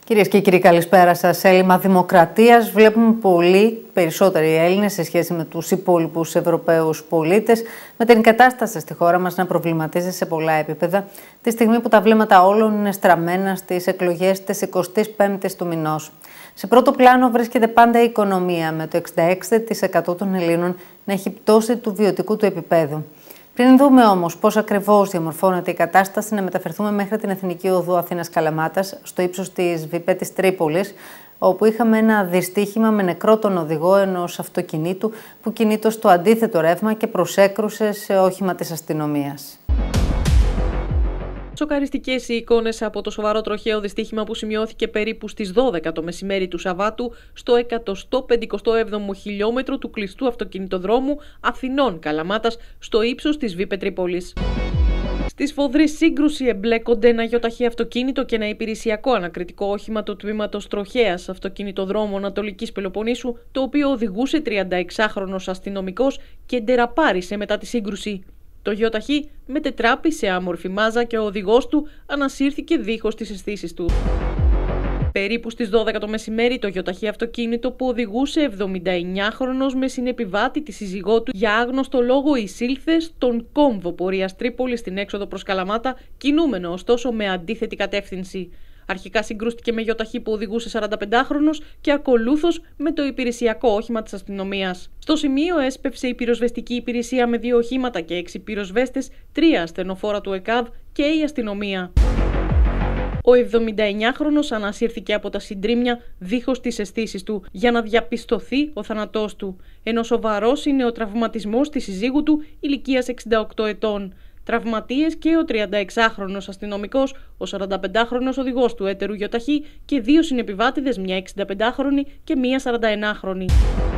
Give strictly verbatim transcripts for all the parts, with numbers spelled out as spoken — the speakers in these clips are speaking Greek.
Κυρίες και κύριοι, καλησπέρα σας. Έλλειμμα δημοκρατίας βλέπουμε πολύ περισσότεροι Έλληνες σε σχέση με τους υπόλοιπους Ευρωπαίους πολίτες, με την κατάσταση στη χώρα μας να προβληματίζει σε πολλά επίπεδα, τη στιγμή που τα βλέμματα όλων είναι στραμμένα στις εκλογές της εικοστής πέμπτης του μηνός. Σε πρώτο πλάνο βρίσκεται πάντα η οικονομία, με το εξήντα έξι τοις εκατό των Ελλήνων να έχει πτώση του βιωτικού του επίπεδου. Πριν δούμε όμως πώς ακριβώς διαμορφώνεται η κατάσταση, να μεταφερθούμε μέχρι την Εθνική Οδό Αθήνας-Καλαμάτας, στο ύψος της ΒΠ της Τρίπολης, όπου είχαμε ένα δυστύχημα με νεκρό τον οδηγό ενός αυτοκινήτου που κινείτο στο αντίθετο ρεύμα και προσέκρουσε σε όχημα της αστυνομίας. Σοκαριστικές οι εικόνες από το σοβαρό τροχαίο δυστύχημα που σημειώθηκε περίπου στις δώδεκα το μεσημέρι του Σαββάτου στο εκατόν πενηκοστό έβδομο χιλιόμετρο του κλειστού αυτοκινητοδρόμου Αθηνών-Καλαμάτας στο ύψος της ΒΠ Τρίπολης. Στη σφοδρή σύγκρουση εμπλέκονται ένα γιοταχή αυτοκίνητο και ένα υπηρεσιακό ανακριτικό όχημα του τμήματος τροχαίας αυτοκινητοδρόμου Ανατολικής Πελοποννήσου, το οποίο οδηγούσε τριανταεξάχρονος αστυνομικός και ντεραπάρισε μετά τη σύγκρουση. Το γιοταχή μετετράπη σε άμορφη μάζα και ο οδηγός του ανασύρθηκε δίχως τις αισθήσεις του. Περίπου στις δώδεκα το μεσημέρι, το γιοταχή αυτοκίνητο που οδηγούσε εβδομηνταεννιάχρονος με συνεπιβάτη τη σύζυγό του για άγνωστο λόγο εισήλθε στον κόμβο πορείας Τρίπολης στην έξοδο προς Καλαμάτα, κινούμενο ωστόσο με αντίθετη κατεύθυνση. Αρχικά συγκρούστηκε με γιοταχή που οδηγούσε σαρανταπεντάχρονος και ακολούθως με το υπηρεσιακό όχημα της αστυνομίας. Στο σημείο έσπευσε η πυροσβεστική υπηρεσία με δύο οχήματα και έξι πυροσβέστες, τρία ασθενοφόρα του ΕΚΑΒ και η αστυνομία. Ο εβδομηνταεννιάχρονος ανασύρθηκε από τα συντρίμμια δίχως τις αισθήσεις του για να διαπιστωθεί ο θάνατός του, ενώ σοβαρός είναι ο τραυματισμός της συζύγου του ηλικίας εξήντα οκτώ ετών. Τραυματίες και ο τριανταεξάχρονος αστυνομικός, ο σαρανταπεντάχρονος οδηγός του έτερου γιοταχή και δύο συνεπιβάτηδες, μια εξηνταπεντάχρονη και μια σαρανταεννάχρονη.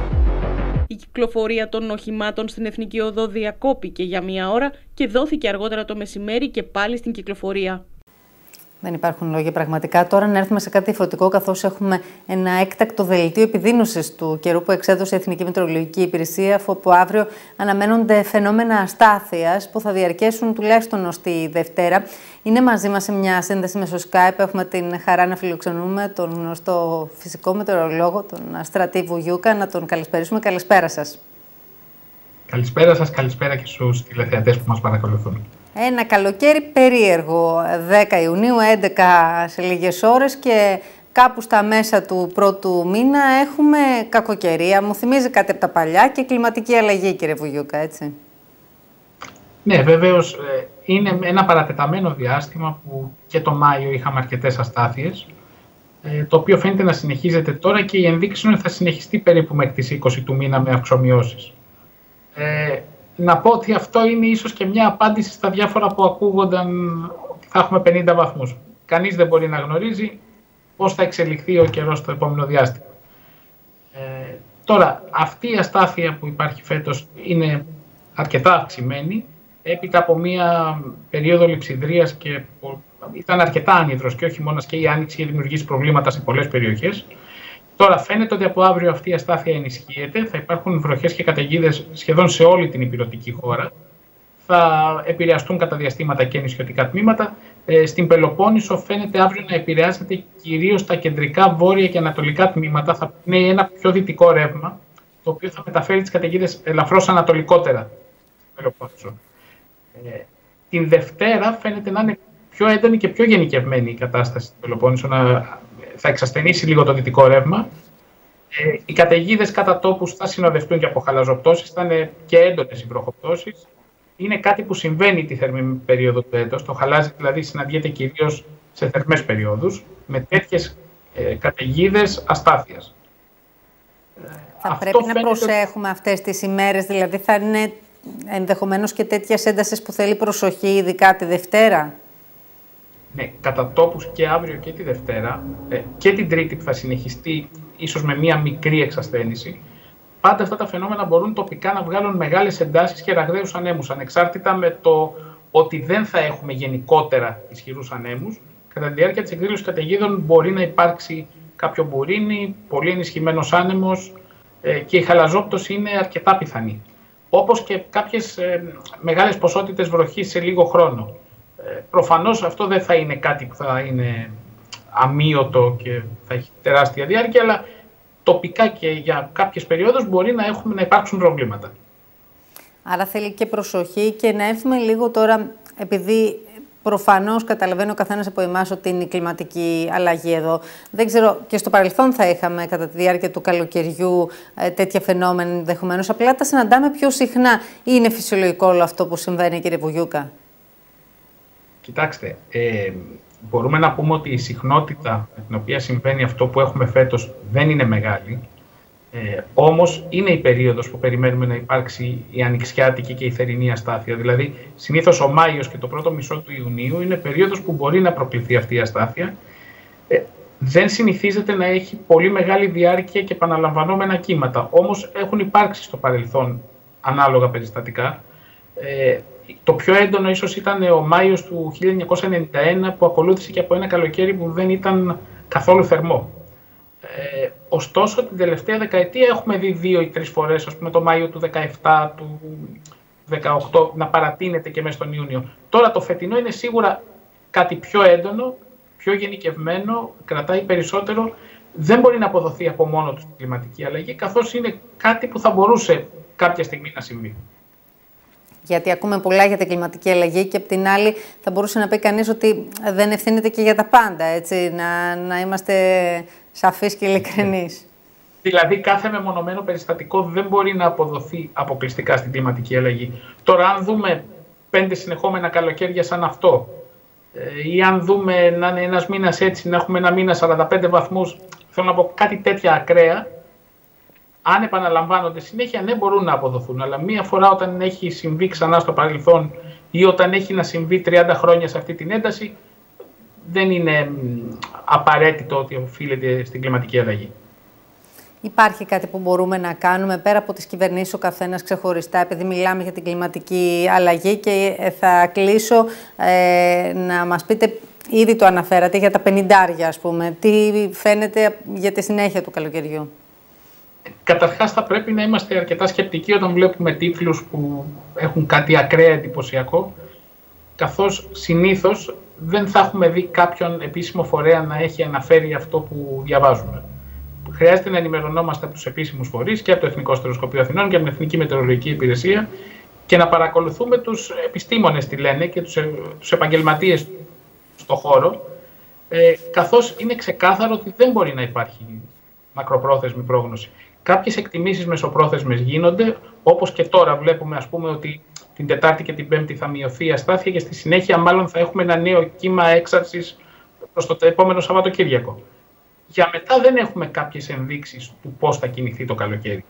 Η κυκλοφορία των οχημάτων στην Εθνική Οδό διακόπηκε για μία ώρα και δόθηκε αργότερα το μεσημέρι και πάλι στην κυκλοφορία. Δεν υπάρχουν λόγια πραγματικά. Τώρα να έρθουμε σε κάτι διαφορετικό, καθώς έχουμε ένα έκτακτο δελτίο επιδείνωσης του καιρού που εξέδωσε η Εθνική Μετεωρολογική Υπηρεσία, αφού από αύριο αναμένονται φαινόμενα αστάθειας που θα διαρκέσουν τουλάχιστον ως τη Δευτέρα. Είναι μαζί μας σε μια σύνδεση μέσω Skype. Έχουμε την χαρά να φιλοξενούμε τον γνωστό φυσικό μετεωρολόγο, τον Στρατή Βουγιούκα. Να τον καλησπερίσουμε. Καλησπέρα σας. Καλησπέρα σας, καλησπέρα και στους τηλεθεατές που μας παρακολουθούν. Ένα καλοκαίρι περίεργο, δέκα Ιουνίου, έντεκα σε λίγες ώρες και κάπου στα μέσα του πρώτου μήνα έχουμε κακοκαιρία. Μου θυμίζει κάτι από τα παλιά και κλιματική αλλαγή, κύριε Βουγιούκα, έτσι. Ναι, βεβαίως είναι ένα παρατεταμένο διάστημα που και το Μάιο είχαμε αρκετές αστάθειες, το οποίο φαίνεται να συνεχίζεται τώρα και η ενδείξη είναι ότι θα συνεχιστεί περίπου μέχρι τις είκοσι του μήνα με αυξομοιώσεις. Ε, Να πω ότι αυτό είναι ίσως και μια απάντηση στα διάφορα που ακούγονταν ότι θα έχουμε πενήντα βαθμούς. Κανείς δεν μπορεί να γνωρίζει πώς θα εξελιχθεί ο καιρός στο επόμενο διάστημα. Ε, τώρα, αυτή η αστάθεια που υπάρχει φέτος είναι αρκετά αυξημένη, έπειτα από μια περίοδο λειψιδρίας και ήταν αρκετά άνυδρος και όχι μόνο και η άνοιξη είχε δημιουργήσει προβλήματα σε πολλές περιοχές. Τώρα φαίνεται ότι από αύριο αυτή η αστάθεια ενισχύεται, θα υπάρχουν βροχές και καταιγίδες σχεδόν σε όλη την ηπειρωτική χώρα. Θα επηρεαστούν κατά διαστήματα και νησιωτικά τμήματα. Ε, στην Πελοπόννησο φαίνεται αύριο να επηρεάζεται κυρίως τα κεντρικά, βόρεια και ανατολικά τμήματα. Θα είναι ένα πιο δυτικό ρεύμα, το οποίο θα μεταφέρει τις καταιγίδες ελαφρώς ανατολικότερα στην Πελοπόννησο. Ε, την Δευτέρα φαίνεται να είναι πιο έντονη και πιο γενικευμένη η κατάσταση στην Πελοπόννησο, να θα εξασθενήσει λίγο το δυτικό ρεύμα. Ε, οι καταιγίδες κατά τόπους θα συνοδευτούν και από χαλαζοπτώσεις, θα είναι και έντονες οι βροχοπτώσεις. Είναι κάτι που συμβαίνει τη θερμή περίοδο του έτος. Το χαλάζι δηλαδή συναντιέται κυρίως σε θερμές περιόδους, με τέτοιες ε, καταιγίδες αστάθειας. Θα Αυτό πρέπει φαίνεται... να προσέχουμε αυτές τις ημέρες, δηλαδή θα είναι ενδεχομένως και τέτοιες έντασες που θέλει προσοχή, ειδικά τη Δευτέρα. Ναι, κατά τόπους και αύριο και τη Δευτέρα και την Τρίτη που θα συνεχιστεί ίσως με μία μικρή εξασθένηση, πάντα αυτά τα φαινόμενα μπορούν τοπικά να βγάλουν μεγάλες εντάσεις και ραγδαίους ανέμους, ανεξάρτητα με το ότι δεν θα έχουμε γενικότερα ισχυρούς ανέμους. Κατά τη διάρκεια της εκδήλωσης καταιγίδων μπορεί να υπάρξει κάποιο μπουρίνι, πολύ ενισχυμένος άνεμος και η χαλαζόπτωση είναι αρκετά πιθανή. Όπως και κάποιες μεγάλες ποσότητες βροχής σε λίγο χρόνο. Προφανώς αυτό δεν θα είναι κάτι που θα είναι αμύωτο και θα έχει τεράστια διάρκεια, αλλά τοπικά και για κάποιες περιόδους μπορεί να, έχουμε, να υπάρξουν προβλήματα. Άρα θέλει και προσοχή και να έρθουμε λίγο τώρα, επειδή προφανώς καταλαβαίνει ο καθένας από εμάς ότι είναι η κλιματική αλλαγή εδώ. Δεν ξέρω, και στο παρελθόν θα είχαμε κατά τη διάρκεια του καλοκαιριού ε, τέτοια φαινόμενα ενδεχομένως. Απλά τα συναντάμε πιο συχνά. Είναι φυσιολογικό όλο αυτό που συμβαίνει, κύριε Βουγιούκα? Κοιτάξτε, ε, μπορούμε να πούμε ότι η συχνότητα με την οποία συμβαίνει αυτό που έχουμε φέτος δεν είναι μεγάλη. Ε, όμως είναι η περίοδος που περιμένουμε να υπάρξει η ανοιξιάτικη και η θερινή αστάθεια. Δηλαδή, συνήθως ο Μάιος και το πρώτο μισό του Ιουνίου είναι περίοδος που μπορεί να προκληθεί αυτή η αστάθεια. Ε, δεν συνηθίζεται να έχει πολύ μεγάλη διάρκεια και επαναλαμβανόμενα κύματα. Όμως έχουν υπάρξει στο παρελθόν ανάλογα περιστατικά. Ε, το πιο έντονο ίσως ήταν ο Μάιος του χίλια εννιακόσια ενενήντα ένα, που ακολούθησε και από ένα καλοκαίρι που δεν ήταν καθόλου θερμό. Ε, ωστόσο, την τελευταία δεκαετία έχουμε δει δύο ή τρεις φορές, ας πούμε το Μάιο του δεκαεπτά, του δεκαοκτώ, να παρατείνεται και μέσα στον Ιούνιο. Τώρα το φετινό είναι σίγουρα κάτι πιο έντονο, πιο γενικευμένο, κρατάει περισσότερο. Δεν μπορεί να αποδοθεί από μόνο του στην κλιματική αλλαγή, καθώς είναι κάτι που θα μπορούσε κάποια στιγμή να συμβεί. Γιατί ακούμε πολλά για την κλιματική αλλαγή και απ' την άλλη θα μπορούσε να πει κανείς ότι δεν ευθύνεται και για τα πάντα, έτσι, να, να είμαστε σαφείς και ειλικρινείς. Δηλαδή κάθε μεμονωμένο περιστατικό δεν μπορεί να αποδοθεί αποκλειστικά στην κλιματική αλλαγή. Τώρα αν δούμε πέντε συνεχόμενα καλοκαίρια σαν αυτό, ή αν δούμε να είναι ένας μήνας έτσι, να έχουμε ένα μήνα σαράντα πέντε βαθμούς, θέλω να πω κάτι τέτοια ακραία, αν επαναλαμβάνονται συνέχεια, ναι, μπορούν να αποδοθούν. Αλλά μία φορά όταν έχει συμβεί ξανά στο παρελθόν ή όταν έχει να συμβεί τριάντα χρόνια σε αυτή την ένταση, δεν είναι απαραίτητο ότι οφείλεται στην κλιματική αλλαγή. Υπάρχει κάτι που μπορούμε να κάνουμε πέρα από τις κυβερνήσεις ο καθένας ξεχωριστά, επειδή μιλάμε για την κλιματική αλλαγή, και θα κλείσω ε, να μας πείτε, ήδη το αναφέρατε, για τα πενηντάρια, ας πούμε. Τι φαίνεται για τη συνέχεια του καλοκαιριού? Καταρχάς θα πρέπει να είμαστε αρκετά σκεπτικοί όταν βλέπουμε τίτλους που έχουν κάτι ακραία εντυπωσιακό, καθώς συνήθως δεν θα έχουμε δει κάποιον επίσημο φορέα να έχει αναφέρει αυτό που διαβάζουμε. Χρειάζεται να ενημερωνόμαστε από τους επίσημους φορείς και από το Εθνικό Αστεροσκοπείο Αθηνών και από την Εθνική Μετεωρολογική Υπηρεσία και να παρακολουθούμε τους επιστήμονες, τι λένε, και τους, τους επαγγελματίες στο χώρο, ε, καθώς είναι ξεκάθαρο ότι δεν μπορεί να υπάρχει μακροπρόθεσμη πρόγνωση. Κάποιες εκτιμήσεις μεσοπρόθεσμες γίνονται, όπως και τώρα βλέπουμε, ας πούμε, ότι την Τετάρτη και την Πέμπτη θα μειωθεί η αστάθεια και στη συνέχεια μάλλον θα έχουμε ένα νέο κύμα έξαρσης προς το επόμενο Σαββατοκύριακο. Για μετά δεν έχουμε κάποιες ενδείξεις του πώς θα κινηθεί το καλοκαίρι.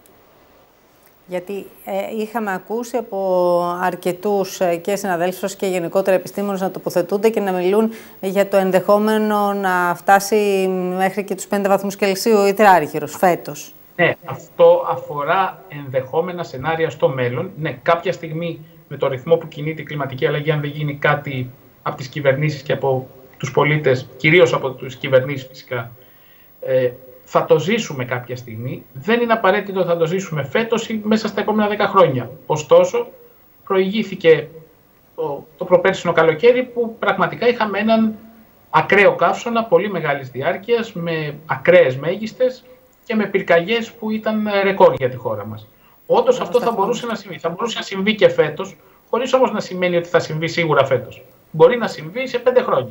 Γιατί ε, είχαμε ακούσει από αρκετούς ε, και συναδέλφους και γενικότερα επιστήμονες να τοποθετούνται και να μιλούν για το ενδεχόμενο να φτάσει μέχρι και τους πέντε βαθμούς Κελσίου ο υδράργυρος φέτος. Ναι, αυτό αφορά ενδεχόμενα σενάρια στο μέλλον. Ναι, κάποια στιγμή με το ρυθμό που κινείται η κλιματική αλλαγή, αν δεν γίνει κάτι από τις κυβερνήσεις και από τους πολίτες, κυρίως από τις κυβερνήσεις φυσικά, ε, θα το ζήσουμε κάποια στιγμή. Δεν είναι απαραίτητο ότι θα το ζήσουμε φέτος ή μέσα στα επόμενα δέκα χρόνια. Ωστόσο, προηγήθηκε το, το προπέρσινο καλοκαίρι που πραγματικά είχαμε έναν ακραίο καύσωνα πολύ μεγάλης διάρκειας, με ακραίες μέγιστες και με πυρκαγιές που ήταν ρεκόρ για τη χώρα μας. Όντως αυτό θα μπορούσε να συμβεί. Θα μπορούσε να συμβεί και φέτος, χωρίς όμως να σημαίνει ότι θα συμβεί σίγουρα φέτος. Μπορεί να συμβεί σε πέντε χρόνια.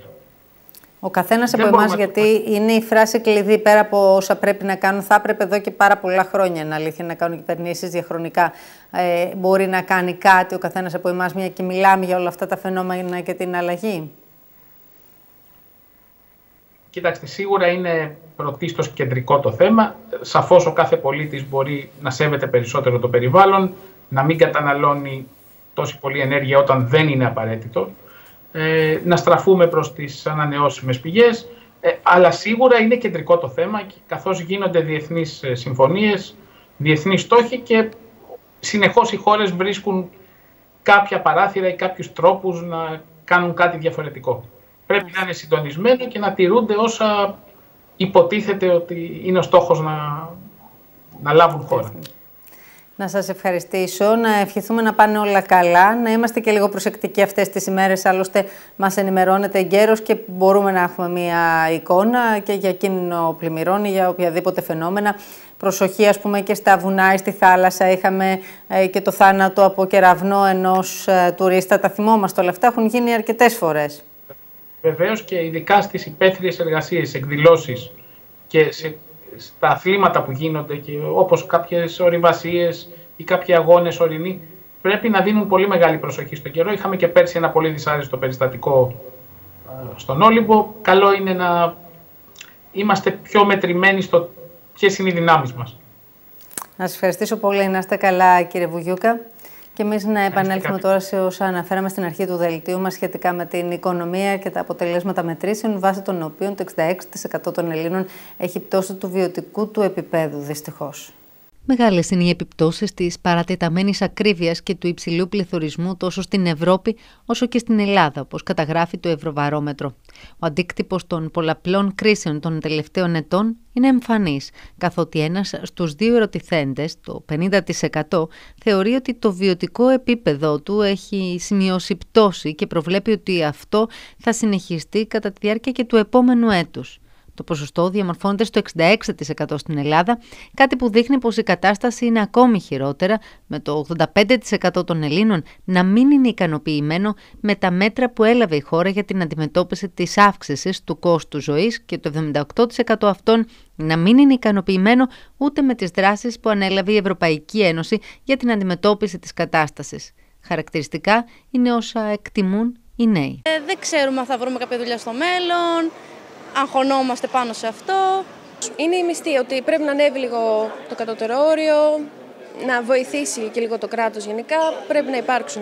Ο καθένας από εμάς, γιατί είναι η φράση κλειδί, πέρα από όσα πρέπει να κάνουν, θα έπρεπε εδώ και πάρα πολλά χρόνια, είναι αλήθεια, να κάνουν κυβερνήσεις διαχρονικά. Ε, μπορεί να κάνει κάτι ο καθένας από εμάς, μια και μιλάμε για όλα αυτά τα φαινόμενα και την αλλαγή? Κοιτάξτε, σίγουρα είναι πρωτίστως κεντρικό το θέμα. Σαφώς ο κάθε πολίτης μπορεί να σέβεται περισσότερο το περιβάλλον, να μην καταναλώνει τόση πολλή ενέργεια όταν δεν είναι απαραίτητο, ε, να στραφούμε προς τις ανανεώσιμες πηγές, ε, αλλά σίγουρα είναι κεντρικό το θέμα, καθώς γίνονται διεθνείς συμφωνίες, διεθνείς στόχοι και συνεχώς οι χώρες βρίσκουν κάποια παράθυρα ή κάποιους τρόπους να κάνουν κάτι διαφορετικό. Πρέπει να είναι συντονισμένο και να τηρούνται όσα υποτίθεται ότι είναι ο στόχος να, να λάβουν χώρα. Να σας ευχαριστήσω, να ευχηθούμε να πάνε όλα καλά, να είμαστε και λίγο προσεκτικοί αυτές τις ημέρες, άλλωστε μας ενημερώνεται εγκαίρως και μπορούμε να έχουμε μία εικόνα και για κίνδυνο πλημμυρών ή για οποιαδήποτε φαινόμενα. Προσοχή, ας πούμε, και στα βουνά ή στη θάλασσα. Είχαμε ε, και το θάνατο από κεραυνό ενός ε, τουρίστα. Τα θυμόμαστε όλα αυτά, έχουν γίνει αρκετές φορές. Βεβαίως, και ειδικά στις υπαίθριες εργασίες, εκδηλώσεις και σε, στα αθλήματα που γίνονται, και όπως κάποιες ορειβασίες ή κάποιοι αγώνες ορεινοί, πρέπει να δίνουν πολύ μεγάλη προσοχή στον καιρό. Είχαμε και πέρσι ένα πολύ δυσάρεστο περιστατικό ε, στον Όλυμπο. Καλό είναι να είμαστε πιο μετρημένοι στο ποιες είναι οι δυνάμεις μας. Να σας ευχαριστήσω πολύ. Να είστε καλά, κύριε Βουγιούκα. Και εμείς να επανέλθουμε τώρα σε όσα αναφέραμε στην αρχή του δελτίου μας σχετικά με την οικονομία και τα αποτελέσματα μετρήσεων, βάσει των οποίων το εξήντα έξι τοις εκατό των Ελλήνων έχει πτώση του βιωτικού του επίπεδου, δυστυχώς. Μεγάλες είναι οι επιπτώσεις της παρατεταμένης ακρίβειας και του υψηλού πληθωρισμού τόσο στην Ευρώπη όσο και στην Ελλάδα, όπως καταγράφει το Ευρωβαρόμετρο. Ο αντίκτυπος των πολλαπλών κρίσεων των τελευταίων ετών είναι εμφανής, καθότι ένας στους δύο ερωτηθέντες, το πενήντα τοις εκατό, θεωρεί ότι το βιωτικό επίπεδο του έχει σημειώσει πτώση και προβλέπει ότι αυτό θα συνεχιστεί κατά τη διάρκεια και του επόμενου έτους. Το ποσοστό διαμορφώνεται στο εξήντα έξι τοις εκατό στην Ελλάδα, κάτι που δείχνει πως η κατάσταση είναι ακόμη χειρότερα, με το ογδόντα πέντε τοις εκατό των Ελλήνων να μην είναι ικανοποιημένο με τα μέτρα που έλαβε η χώρα για την αντιμετώπιση της αύξησης του κόστου ζωής και το εβδομήντα οκτώ τοις εκατό αυτών να μην είναι ικανοποιημένο ούτε με τις δράσεις που ανέλαβε η Ευρωπαϊκή Ένωση για την αντιμετώπιση της κατάστασης. Χαρακτηριστικά είναι όσα εκτιμούν οι νέοι. Ε, δεν ξέρουμε αν θα βρούμε κάποια δουλειά στο μέλλον. Αγχωνόμαστε πάνω σε αυτό. Είναι η μισθή, ότι πρέπει να ανέβει λίγο το κατώτερο όριο, να βοηθήσει και λίγο το κράτος γενικά. Πρέπει να υπάρξουν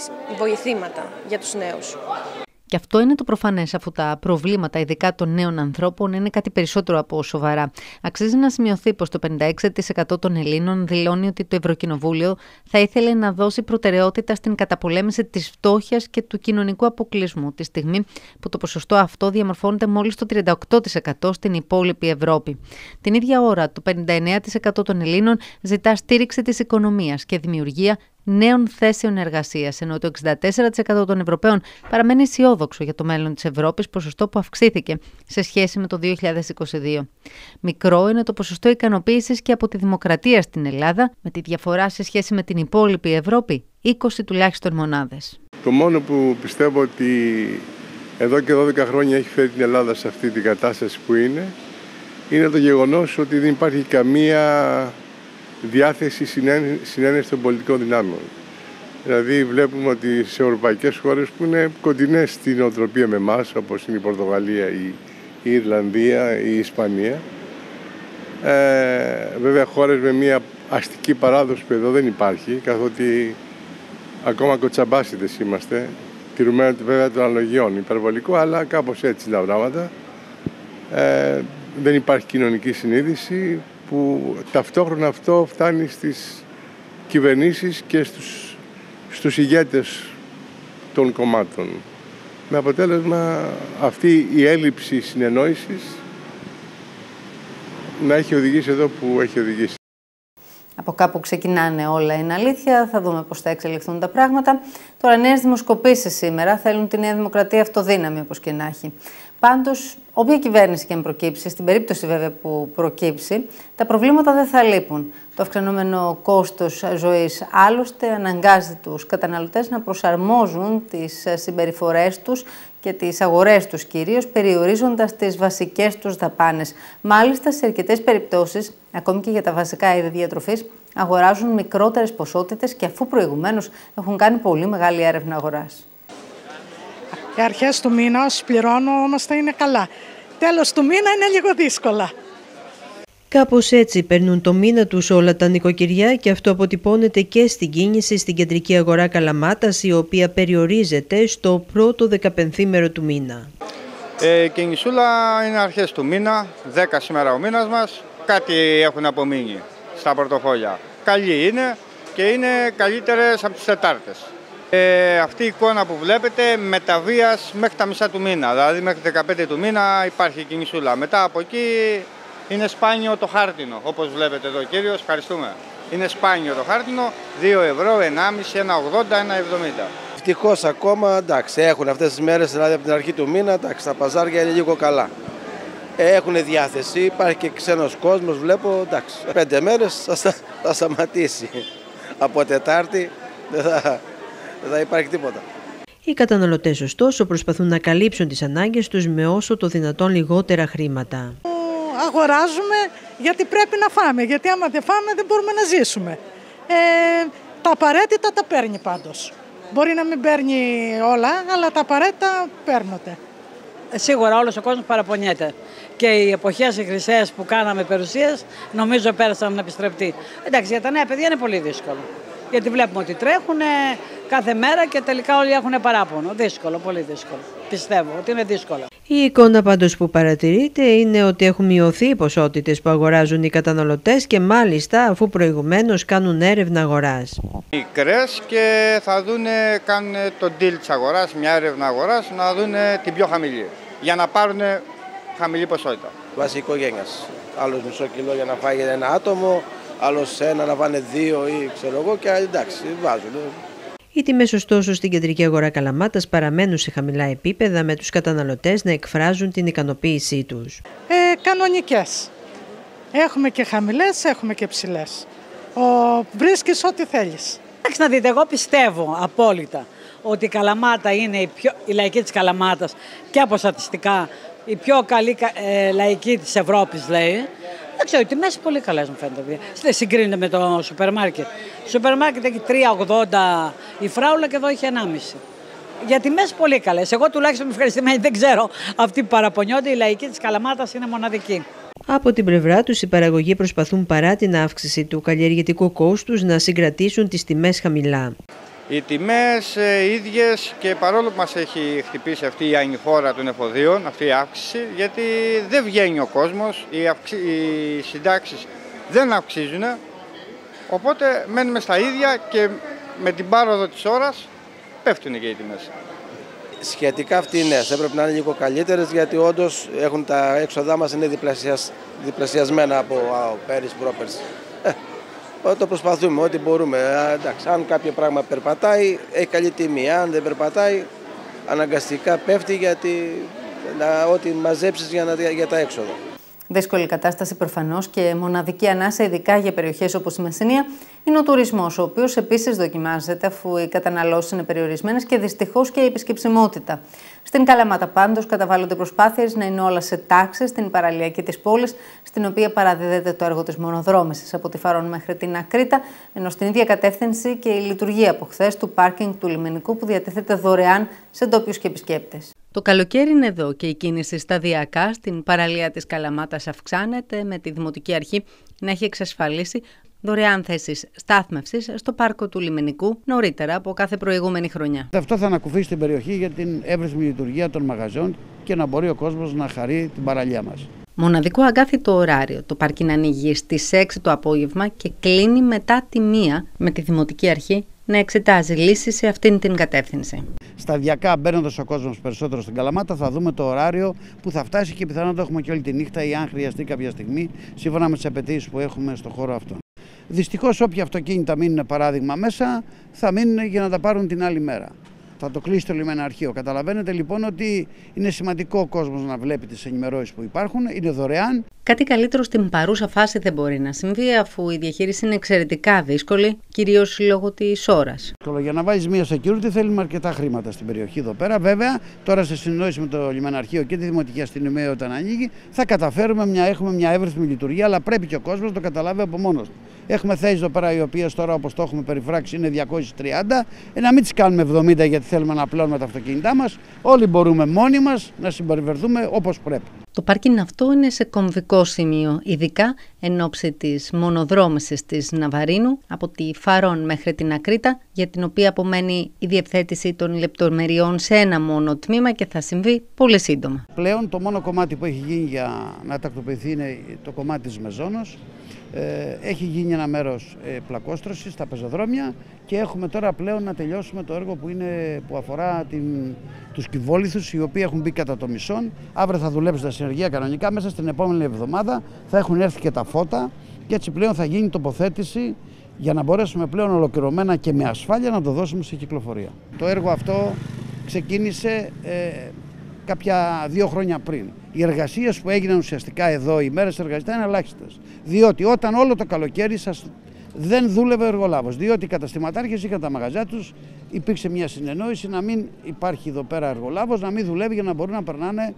βοηθήματα για τους νέους. Και αυτό είναι το προφανές, αφού τα προβλήματα, ειδικά των νέων ανθρώπων, είναι κάτι περισσότερο από σοβαρά. Αξίζει να σημειωθεί πως το πενήντα έξι τοις εκατό των Ελλήνων δηλώνει ότι το Ευρωκοινοβούλιο θα ήθελε να δώσει προτεραιότητα στην καταπολέμηση της φτώχειας και του κοινωνικού αποκλεισμού, τη στιγμή που το ποσοστό αυτό διαμορφώνεται μόλις το τριάντα οκτώ τοις εκατό στην υπόλοιπη Ευρώπη. Την ίδια ώρα, το πενήντα εννέα τοις εκατό των Ελλήνων ζητά στήριξη της οικονομίας και δημιουργία νέων θέσεων εργασίας, ενώ το εξήντα τέσσερα τοις εκατό των Ευρωπαίων παραμένει αισιόδοξο για το μέλλον της Ευρώπης, ποσοστό που αυξήθηκε σε σχέση με το δύο χιλιάδες είκοσι δύο. Μικρό είναι το ποσοστό ικανοποίησης και από τη δημοκρατία στην Ελλάδα, με τη διαφορά σε σχέση με την υπόλοιπη Ευρώπη, είκοσι τουλάχιστον μονάδες. Το μόνο που πιστεύω ότι εδώ και δώδεκα χρόνια έχει φέρει την Ελλάδα σε αυτή την κατάσταση που είναι, είναι το γεγονός ότι δεν υπάρχει καμία διάθεση συνένεση των πολιτικών δυνάμεων. Δηλαδή βλέπουμε ότι σε ευρωπαϊκές χώρες που είναι κοντινές στην νοοτροπία με εμάς, όπως είναι η Πορτογαλία, η, η Ιρλανδία, η Ισπανία, ε, βέβαια χώρες με μια αστική παράδοση που εδώ δεν υπάρχει, καθότι ακόμα κοτσαμπάσιδες είμαστε, τηρουμένων βέβαια των αναλογιών, υπερβολικό, αλλά κάπως έτσι είναι τα πράγματα. Ε, δεν υπάρχει κοινωνική συνείδηση, που ταυτόχρονα αυτό φτάνει στις κυβερνήσεις και στους, στους ηγέτες των κομμάτων. Με αποτέλεσμα αυτή η έλλειψη συνεννόησης να έχει οδηγήσει εδώ που έχει οδηγήσει. Από κάπου ξεκινάνε όλα, είναι αλήθεια. Θα δούμε πώς θα εξελιχθούν τα πράγματα. Τώρα, νέες δημοσκοπήσεις σήμερα θέλουν τη Νέα Δημοκρατία αυτοδύναμη, όπως και να έχει. Πάντως, όποια κυβέρνηση και αν προκύψει, στην περίπτωση βέβαια που προκύψει, τα προβλήματα δεν θα λείπουν. Το αυξανόμενο κόστος ζωής άλλωστε αναγκάζει τους καταναλωτές να προσαρμόζουν τις συμπεριφορές τους και τις αγορές τους κυρίως, περιορίζοντας τις βασικές τους δαπάνες. Μάλιστα, σε αρκετές περιπτώσεις, ακόμη και για τα βασικά είδη διατροφής, αγοράζουν μικρότερες ποσότητες και αφού προηγουμένως έχουν κάνει πολύ μεγάλη έρευνα αγοράς. Οι αρχές του μήνα όσοι πληρώνομαστε είναι καλά. Τέλος του μήνα είναι λίγο δύσκολα. Κάπως έτσι περνούν το μήνα τους όλα τα νοικοκυριά και αυτό αποτυπώνεται και στην κίνηση στην κεντρική αγορά Καλαμάτας, η οποία περιορίζεται στο πρώτο δεκαπενθήμερο του μήνα. Ε, η κινησούλα είναι αρχές του μήνα, δέκα σήμερα ο μήνας μας, κάτι έχουν απομείνει στα πορτοφόλια. Καλή είναι και είναι καλύτερες από τις Τετάρτες. Ε, αυτή η εικόνα που βλέπετε μεταβίας μέχρι τα μισά του μήνα, δηλαδή μέχρι δεκαπέντε του μήνα υπάρχει κινησούλα. Μετά από εκεί είναι σπάνιο το χάρτινο, όπως βλέπετε εδώ κύριος. Ευχαριστούμε. Είναι σπάνιο το χάρτινο, δύο ευρώ, ενάμιση, ένα ογδόντα, ένα εβδομήντα. Ευτυχώς ακόμα, εντάξει, έχουν αυτές τις μέρες, δηλαδή από την αρχή του μήνα, εντάξει, τα παζάρια είναι λίγο καλά. Έχουν διάθεση, υπάρχει και ξένος κόσμος, βλέπω, εντάξει, πέντε μέρες θα, στα, θα σταματήσει. Από Τετάρτη δεν θα, δεν θα υπάρχει τίποτα. Οι καταναλωτές ωστόσο προσπαθούν να καλύψουν τις ανάγκες τους με όσο το δυνατόν λιγότερα χρήματα. Αγοράζουμε γιατί πρέπει να φάμε, γιατί άμα δεν φάμε δεν μπορούμε να ζήσουμε. Ε, τα απαραίτητα τα παίρνει πάντως. Μπορεί να μην παίρνει όλα, αλλά τα απαραίτητα παίρνονται. Σίγουρα όλος ο κόσμος παραπονιέται. Και οι εποχές οι χρυσές που κάναμε περιουσίες νομίζω πέρασαν να επιστρεπτεί. Εντάξει, για τα νέα παιδιά είναι πολύ δύσκολο. Γιατί βλέπουμε ότι τρέχουν κάθε μέρα και τελικά όλοι έχουν παράπονο. Δύσκολο, πολύ δύσκολο. Πιστεύω ότι είναι δύσκολο. Η εικόνα πάντως που παρατηρείται είναι ότι έχουν μειωθεί οι ποσότητες που αγοράζουν οι καταναλωτές και μάλιστα αφού προηγουμένως κάνουν έρευνα αγοράς. Οι κρές και θα δούνε, κάνουν το deal της αγοράς, μια έρευνα αγοράς, να δούνε την πιο χαμηλή. Για να πάρουν χαμηλή ποσότητα. Βάση οικογένειας. Άλλος μισό κιλό για να φάει ένα άτομο, άλλος ένα να πάνε δύο ή ξέρω εγώ και εντάξει, βάζουν. Οι τιμές ωστόσο στην κεντρική αγορά Καλαμάτας παραμένουν σε χαμηλά επίπεδα με τους καταναλωτές να εκφράζουν την ικανοποίησή τους. Ε, κανονικές. Έχουμε και χαμηλές, έχουμε και ψηλές. Ο, βρίσκεις ό,τι θέλεις. Εντάξει να δείτε, εγώ πιστεύω απόλυτα ότι η Καλαμάτα είναι η, πιο, η λαϊκή της Καλαμάτας και από στατιστικά η πιο καλή ε, λαϊκή της Ευρώπης λέει. Δεν ξέρω, οι τιμές πολύ καλές μου φαίνεται. Δεν συγκρίνεται με το σούπερ μάρκετ. Το σούπερ μάρκετ έχει τρία ογδόντα η φράουλα και εδώ έχει ενάμιση. Για τιμές πολύ καλές. Εγώ τουλάχιστον είμαι ευχαριστημένη, δεν ξέρω. Αυτοί που παραπονιόνται, η λαϊκή της Καλαμάτας είναι μοναδική. Από την πλευρά τους, οι παραγωγοί προσπαθούν παρά την αύξηση του καλλιεργητικού κόστους να συγκρατήσουν τις τιμές χαμηλά. Οι τιμές ε, ίδιες και παρόλο που μας έχει χτυπήσει αυτή η ανηφόρα των εφοδίων, αυτή η αύξηση, γιατί δεν βγαίνει ο κόσμος, οι, αυξη... οι συντάξεις δεν αυξίζουν, οπότε μένουμε στα ίδια και με την πάροδο της ώρας πέφτουν και οι τιμές. Σχετικά αυτοί οι νέες έπρεπε να είναι λίγο καλύτερες, γιατί όντως έχουν τα έξοδά μας είναι διπλασιασ... διπλασιασμένα από πέρυσι πρόπερσι. Το προσπαθούμε ό,τι μπορούμε. Εντάξει, αν κάποιο πράγμα περπατάει, έχει καλή τιμή. Αν δεν περπατάει, αναγκαστικά πέφτει γιατί να, ό,τι μαζέψεις για, να, για τα έξοδα. Δύσκολη κατάσταση προφανώς και μοναδική ανάσα, ειδικά για περιοχές όπως η Μεσσηνία, είναι ο τουρισμός, ο οποίος επίσης δοκιμάζεται αφού οι καταναλώσεις είναι περιορισμένες και δυστυχώς και η επισκεψιμότητα. Στην Καλαμάτα πάντως καταβάλλονται προσπάθειες να είναι όλα σε τάξη στην παραλιακή της πόλης, στην οποία παραδίδεται το έργο της μονοδρόμησης από τη Φαρών μέχρι την Ακρίτα, ενώ στην ίδια κατεύθυνση και η λειτουργία από χθες του πάρκινγκ του λιμενικού που διατίθεται δωρεάν σε ντόπιους και επισκέπτες. Το καλοκαίρι είναι εδώ και η κίνηση σταδιακά στην παραλία της Καλαμάτας αυξάνεται, με τη Δημοτική Αρχή να έχει εξασφαλίσει δωρεάν θέσεις στάθμευσης στο πάρκο του λιμενικού νωρίτερα από κάθε προηγούμενη χρονιά. Αυτό θα ανακουφίσει την περιοχή για την εύρυθμη λειτουργία των μαγαζιών και να μπορεί ο κόσμος να χαρεί την παραλία μας. Μοναδικό αγκάθιτο ωράριο. Το πάρκινγκ ανοίγει στις έξι το απόγευμα και κλείνει μετά τη μία, με τη Δημοτική Αρχή να εξετάζει λύσεις σε αυτήν την κατεύθυνση. Σταδιακά, μπαίνοντας ο κόσμος περισσότερο στην Καλαμάτα, θα δούμε το ωράριο που θα φτάσει και πιθανόν το έχουμε και όλη τη νύχτα ή αν χρειαστεί κάποια στιγμή, σύμφωνα με τις απαιτήσεις που έχουμε στο χώρο αυτό. Δυστυχώς, όποια αυτοκίνητα μείνουν παράδειγμα μέσα, θα μείνουν για να τα πάρουν την άλλη μέρα. Θα το κλείσει το λιμεναρχείο. Καταλαβαίνετε λοιπόν ότι είναι σημαντικό ο κόσμος να βλέπει τις ενημερώσεις που υπάρχουν, είναι δωρεάν. Κάτι καλύτερο στην παρούσα φάση δεν μπορεί να συμβεί, αφού η διαχείριση είναι εξαιρετικά δύσκολη, κυρίως λόγω της ώρας. Για να βάλεις μία security θέλουμε αρκετά χρήματα στην περιοχή εδώ πέρα. Βέβαια, τώρα σε συνεννόηση με το λιμεναρχείο και τη Δημοτική Αστυνομία όταν ανοίγει, θα καταφέρουμε να έχουμε μια εύρυθμη λειτουργία, αλλά πρέπει και ο κόσμος να το καταλάβει από μόνος του. Έχουμε θέσεις εδώ πέρα οι οποίες τώρα, όπως το έχουμε περιφράξει, είναι διακόσιες τριάντα, ε, να μην τις κάνουμε εβδομήντα γιατί θέλουμε να πλώνουμε τα αυτοκίνητά μας. Όλοι μπορούμε μόνοι μας να συμπεριφερθούμε όπως πρέπει. Το πάρκινγκ αυτό είναι σε κομβικό σημείο, ειδικά εν ώψη της μονοδρόμησης της Ναβαρίνου από τη Φαρών μέχρι την Ακρίτα, για την οποία απομένει η διευθέτηση των λεπτομεριών σε ένα μόνο τμήμα και θα συμβεί πολύ σύντομα. Πλέον το μόνο κομμάτι που έχει γίνει για να τακτοποιηθεί είναι το κομμάτι της Μεζόνος. Ε, έχει γίνει ένα μέρος ε, πλακόστρωσης στα πεζοδρόμια και έχουμε τώρα πλέον να τελειώσουμε το έργο που, είναι, που αφορά την, τους κυβόλιθους, οι οποίοι έχουν μπει κατά το μισόν. Αύριο θα δουλέψουν τα συνεργεία κανονικά, μέσα στην επόμενη εβδομάδα θα έχουν έρθει και τα φώτα και έτσι πλέον θα γίνει τοποθέτηση για να μπορέσουμε πλέον ολοκληρωμένα και με ασφάλεια να το δώσουμε σε κυκλοφορία. Το έργο αυτό ξεκίνησε ε, κάποια δύο χρόνια πριν. Οι εργασίες που έγιναν ουσιαστικά εδώ, οι μέρες εργασίας είναι ελάχιστες. Διότι όταν όλο το καλοκαίρι σας δεν δούλευε ο εργολάβος, διότι οι καταστηματάρχες είχαν τα μαγαζιά τους, υπήρξε μια συνεννόηση να μην υπάρχει εδώ πέρα εργολάβος, να μην δουλεύει για να μπορούν να περνάνε,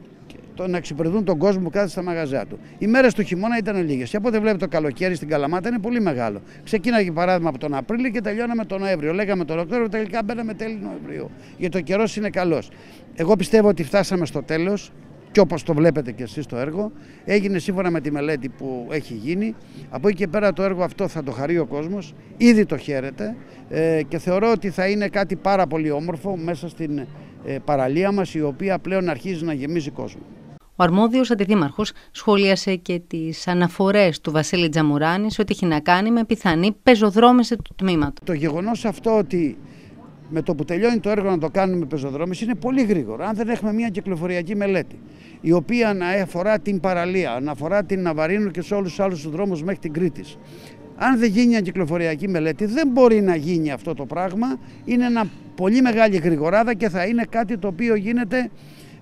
να εξυπηρετούν τον κόσμο που κάθεται στα μαγαζιά του. Οι μέρες του χειμώνα ήταν λίγες. Και από ό,τι βλέπετε το καλοκαίρι στην Καλαμάτα είναι πολύ μεγάλο. Ξεκίναγε παράδειγμα από τον Απρίλιο και τελειώναμε τον Νοέμβριο. Λέγαμε τον Οκτώβριο, τελικά μπαίναμε τέλη Νοεμβρίου. Γιατί ο καιρός είναι καλός. Εγώ πιστεύω ότι φτάσαμε στο τέλος. Και όπως το βλέπετε και εσείς το έργο, έγινε σύμφωνα με τη μελέτη που έχει γίνει. Από εκεί και πέρα το έργο αυτό θα το χαρεί ο κόσμος, ήδη το χαίρεται ε, και θεωρώ ότι θα είναι κάτι πάρα πολύ όμορφο μέσα στην ε, παραλία μας, η οποία πλέον αρχίζει να γεμίζει κόσμο. Ο αρμόδιος αντιδήμαρχος σχολίασε και τις αναφορές του Βασίλη Τζαμουράνη σε ό,τι έχει να κάνει με πιθανή πεζοδρόμηση του τμήματος. Το γεγονός αυτό ότι με το που τελειώνει το έργο να το κάνουμε πεζοδρόμηση είναι πολύ γρήγορο. Αν δεν έχουμε μια κυκλοφοριακή μελέτη, η οποία να αφορά την παραλία, να αφορά την Ναβαρίνου και σε όλους τους άλλους δρόμους μέχρι την Κρήτης. Αν δεν γίνει μια κυκλοφοριακή μελέτη, δεν μπορεί να γίνει αυτό το πράγμα. Είναι ένα πολύ μεγάλη γρηγοράδα και θα είναι κάτι το οποίο γίνεται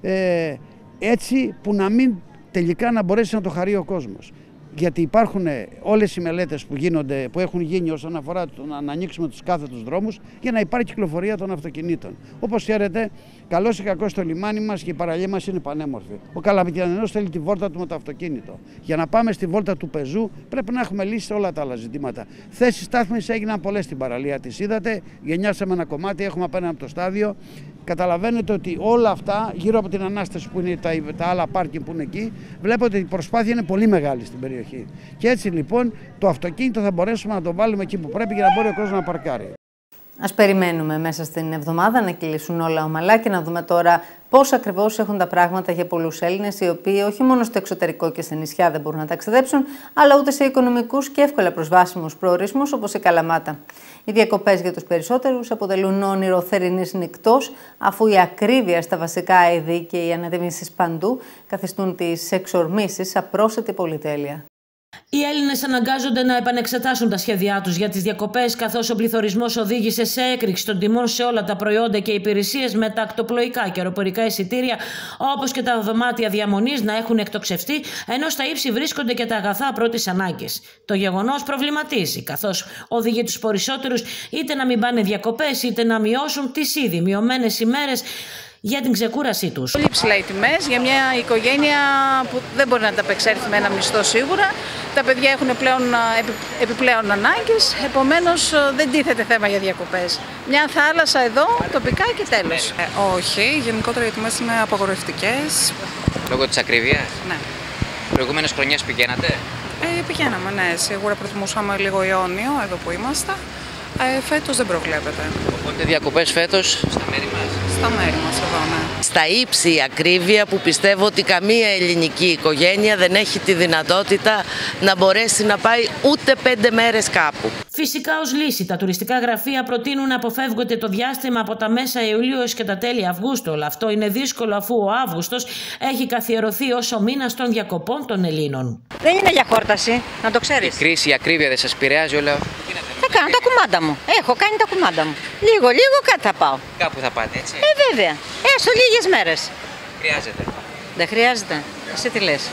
ε, έτσι που να μην τελικά να μπορέσει να το χαρεί ο κόσμος. Γιατί υπάρχουν όλες οι μελέτες που, γίνονται, που έχουν γίνει όσον αφορά το να ανοίξουμε τους κάθετους δρόμους για να υπάρχει κυκλοφορία των αυτοκινήτων. Όπως ξέρετε, καλώς ή κακώς το λιμάνι μας και η παραλία μας είναι πανέμορφη. Ο Καλαμητιανός θέλει τη βόλτα του με το αυτοκίνητο. Για να πάμε στη βόλτα του πεζού πρέπει να έχουμε λύσει όλα τα άλλα ζητήματα. Θέσεις στάθμης έγιναν πολλές στην παραλία. Τις είδατε, γενιάσαμε ένα κομμάτι, έχουμε απέναντι από το στάδιο. Καταλαβαίνετε ότι όλα αυτά γύρω από την Ανάσταση που είναι τα, τα άλλα πάρκινγκ που είναι εκεί, βλέπετε ότι η προσπάθεια είναι πολύ μεγάλη στην περιοχή. Και έτσι λοιπόν το αυτοκίνητο θα μπορέσουμε να το βάλουμε εκεί που πρέπει για να μπορεί ο κόσμος να παρκάρει. Ας περιμένουμε μέσα στην εβδομάδα να κυλήσουν όλα ομαλά και να δούμε τώρα πώς ακριβώς έχουν τα πράγματα για πολλούς Έλληνες, οι οποίοι όχι μόνο στο εξωτερικό και στα νησιά δεν μπορούν να ταξιδέψουν, αλλά ούτε σε οικονομικούς και εύκολα προσβάσιμους προορισμούς όπως η Καλαμάτα. Οι διακοπές για τους περισσότερους αποτελούν όνειρο θερινής νυκτός, αφού η ακρίβεια στα βασικά είδη και οι ανατιμήσεις παντού καθιστούν τις εξορμήσεις απρόσθετη πολυτέλεια. Οι Έλληνες αναγκάζονται να επανεξετάσουν τα σχέδιά τους για τις διακοπές, καθώς ο πληθωρισμός οδήγησε σε έκρηξη των τιμών σε όλα τα προϊόντα και υπηρεσίες, με τα ακτοπλοϊκά και αεροπορικά εισιτήρια, όπως και τα δωμάτια διαμονής, να έχουν εκτοξευτεί, ενώ στα ύψη βρίσκονται και τα αγαθά πρώτης ανάγκης. Το γεγονός προβληματίζει, καθώς οδηγεί τους περισσότερους είτε να μην πάνε διακοπές, είτε να μειώσουν τις ήδη μειωμένες ημέρες για την ξεκούρασή τους. Πολύ ψηλά οι τιμές για μια οικογένεια που δεν μπορεί να ανταπεξέλθει με ένα μισθό σίγουρα. Τα παιδιά έχουν πλέον επιπλέον ανάγκες, επομένως δεν τίθεται θέμα για διακοπές. Μια θάλασσα εδώ, τοπικά και τέλος. Ε, όχι, γενικότερα οι τιμές είναι απαγορευτικές. Λόγω της ακρίβειας? Ναι. Προηγούμενες χρονιές πηγαίνατε? Ε, πηγαίναμε, ναι. Σίγουρα προτιμούσαμε λίγο Ιόνιο, εδώ που είμαστε. Ε, φέτος δεν προβλέπεται. Οπότε διακοπές φέτος στα μέρη μας? Στα μέρη μας εδώ, ναι. Στα ύψη η ακρίβεια που πιστεύω ότι καμία ελληνική οικογένεια δεν έχει τη δυνατότητα να μπορέσει να πάει ούτε πέντε μέρες κάπου. Φυσικά ως λύση, τα τουριστικά γραφεία προτείνουν να αποφεύγονται το διάστημα από τα μέσα Ιουλίου έως και τα τέλη Αυγούστου. Αλλά αυτό είναι δύσκολο, αφού ο Αύγουστος έχει καθιερωθεί ως ο μήνας των διακοπών των Ελλήνων. Δεν είναι για χόρταση, να το ξέρεις. Η κρίση, η ακρίβεια δεν σας επηρεάζει όλα? Θα κάνω τα κουμάντα μου. Έχω κάνει τα κουμάντα μου. Λίγο, λίγο κάτι θα πάω. Κάπου θα πάτε, έτσι? Ε, βέβαια. Έστω λίγες μέρες. Χρειάζεται. Δεν χρειάζεται. Εσύ τι λες?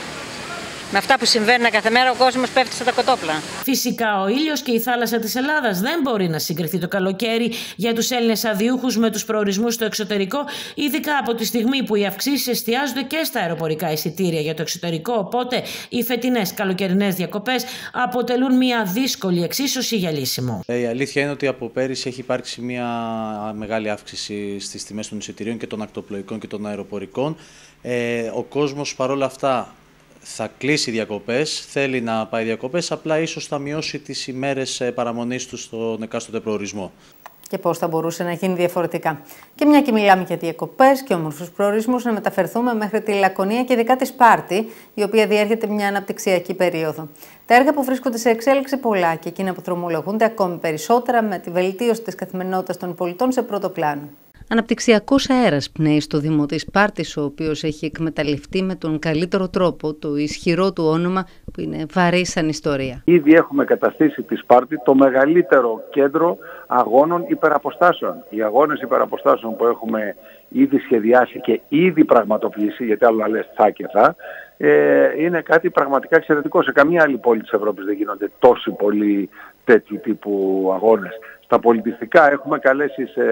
Με αυτά που συμβαίνουν κάθε μέρα ο κόσμος πέφτει στα κοτόπλα. Φυσικά ο ήλιος και η θάλασσα της Ελλάδας δεν μπορεί να συγκριθεί το καλοκαίρι για τους Έλληνες αδιούχους με τους προορισμούς στο εξωτερικό, ειδικά από τη στιγμή που οι αυξήσεις εστιάζονται και στα αεροπορικά εισιτήρια για το εξωτερικό. Οπότε οι φετινές καλοκαιρινές διακοπές αποτελούν μια δύσκολη εξίσωση για λύσιμο. Ε, η αλήθεια είναι ότι από πέρυσι έχει υπάρξει μια μεγάλη αύξηση στις τιμές των εισιτηρίων και των ακτοπλοϊκών και των αεροπορικών. Ε, ο κόσμος παρόλα αυτά θα κλείσει διακοπές, θέλει να πάει διακοπές, απλά ίσως θα μειώσει τις ημέρες παραμονής του στον εκάστοτε προορισμό. Και πώς θα μπορούσε να γίνει διαφορετικά. Και μια και μιλάμε για διακοπές και όμορφους προορισμούς, να μεταφερθούμε μέχρι τη Λακωνία και ειδικά τη Σπάρτη, η οποία διέρχεται μια αναπτυξιακή περίοδο. Τα έργα που βρίσκονται σε εξέλιξη πολλά και εκείνα που δρομολογούνται ακόμη περισσότερα, με τη βελτίωση της καθημερινότητας των πολιτών σε πρώτο πλάνο. Αναπτυξιακός αέρας πνέει στο Δήμο της Σπάρτης, ο οποίος έχει εκμεταλλευτεί με τον καλύτερο τρόπο το ισχυρό του όνομα που είναι βαρύ σαν ιστορία. Ήδη έχουμε καταστήσει τη Σπάρτη το μεγαλύτερο κέντρο αγώνων υπεραποστάσεων. Οι αγώνες υπεραποστάσεων που έχουμε ήδη σχεδιάσει και ήδη πραγματοποιήσει, γιατί άλλο να λες θα και θα, ε, είναι κάτι πραγματικά εξαιρετικό. Σε καμία άλλη πόλη της Ευρώπης δεν γίνονται τόσοι πολλοί τέτοιου τύπου αγώνες. Στα πολιτιστικά έχουμε καλέσει σε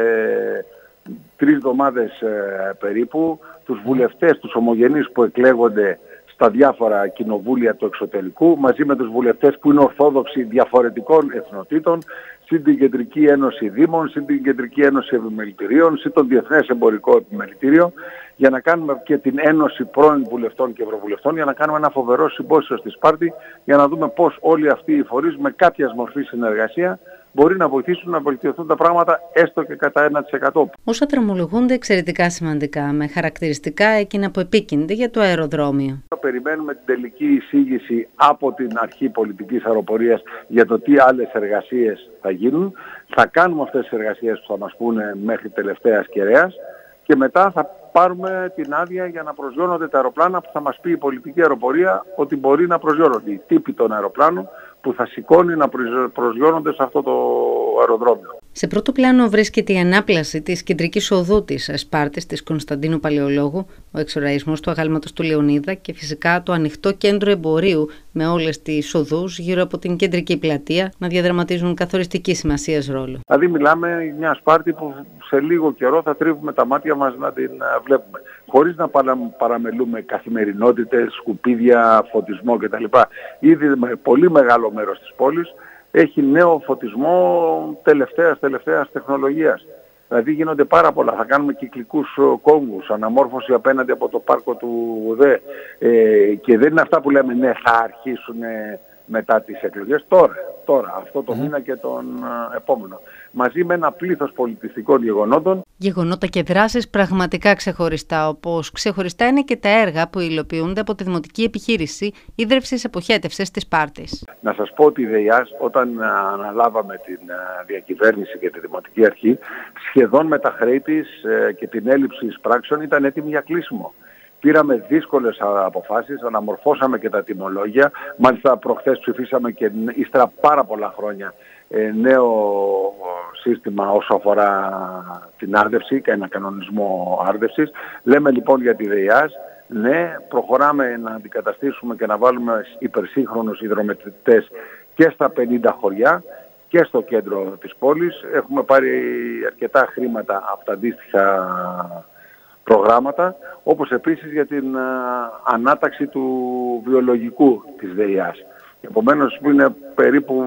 τρεις εβδομάδες ε, περίπου τους βουλευτές, τους ομογενείς που εκλέγονται στα διάφορα κοινοβούλια του εξωτερικού, μαζί με τους βουλευτές που είναι ορθόδοξοι διαφορετικών εθνοτήτων, συν την Κεντρική Ένωση Δήμων, συν την Κεντρική Ένωση Επιμελητηρίων, συν τον Διεθνές Εμπορικό Επιμελητήριο, για να κάνουμε και την Ένωση πρώην Βουλευτών και Ευρωβουλευτών, για να κάνουμε ένα φοβερό συμπόσιο στη Σπάρτη, για να δούμε πώς όλοι αυτοί οι φορείς με κάποια μορφή συνεργασία μπορεί να βοηθήσουν να βελτιωθούν τα πράγματα έστω και κατά ένα τοις εκατό. Όσα δρομολογούνται εξαιρετικά σημαντικά, με χαρακτηριστικά εκείνα που επίκυνται για το αεροδρόμιο. Περιμένουμε την τελική εισήγηση από την αρχή πολιτικής αεροπορίας για το τι άλλες εργασίες θα γίνουν. Θα κάνουμε αυτές τις εργασίες που θα μας πούνε μέχρι τελευταίας κεραίας και μετά θα πάρουμε την άδεια για να προσγειώνονται τα αεροπλάνα που θα μας πει η πολιτική αεροπορία ότι μπορεί να προσγειώνονται. Οι τύποι των αεροπλάνων που θα σηκώνει να προσγειώνονται σε αυτό το αεροδρόμιο. Σε πρώτο πλάνο βρίσκεται η ανάπλαση της κεντρικής οδού της Σπάρτης της Κωνσταντίνου Παλαιολόγου, ο εξοραϊσμός του αγάλματος του Λεωνίδα και φυσικά το ανοιχτό κέντρο εμπορίου με όλες τις οδούς γύρω από την κεντρική πλατεία να διαδραματίζουν καθοριστική σημασίας ρόλο. Δηλαδή μιλάμε για μια Σπάρτη που σε λίγο καιρό θα τρίβουμε τα μάτια μας να την βλέπουμε. Χωρίς να παραμελούμε καθημερινότητες, σκουπίδια, φωτισμό κτλ. Ήδη με πολύ μεγάλο μέρος της πόλης έχει νέο φωτισμό τελευταίας τελευταίας τεχνολογίας. Δηλαδή γίνονται πάρα πολλά. Θα κάνουμε κυκλικούς κόμβους, αναμόρφωση απέναντι από το πάρκο του ΟΔΕ ε, και δεν είναι αυτά που λέμε ναι θα αρχίσουν μετά τις εκλογές. Τώρα, τώρα αυτό το mm. μήνα και τον uh, επόμενο. Μαζί με ένα πλήθος πολιτιστικών γεγονότων. Γεγονότα και δράσεις πραγματικά ξεχωριστά, όπως ξεχωριστά είναι και τα έργα που υλοποιούνται από τη Δημοτική Επιχείρηση Ίδρυυσης Αποχέτευσης της Σπάρτης. Να σας πω ότι η ΔΕΙΑΣ όταν uh, αναλάβαμε την uh, διακυβέρνηση και τη Δημοτική Αρχή, σχεδόν με τα χρέη της uh, και την έλλειψη πράξεων ήταν έτοιμη για κλείσιμο. Πήραμε δύσκολες αποφάσεις, αναμορφώσαμε και τα τιμολόγια. Μάλιστα προχθές ψηφίσαμε και ύστερα πάρα πολλά χρόνια νέο σύστημα όσο αφορά την άρδευση και ένα κανονισμό άρδευσης. Λέμε λοιπόν για τη ΔΕΙΑΣ, ναι, προχωράμε να αντικαταστήσουμε και να βάλουμε υπερσύγχρονους υδρομετρητές και στα πενήντα χωριά και στο κέντρο της πόλης. Έχουμε πάρει αρκετά χρήματα από τα αντίστοιχα προγράμματα, όπως επίσης για την α, ανάταξη του βιολογικού της ΔΕΙΑΣ. Επομένως που είναι περίπου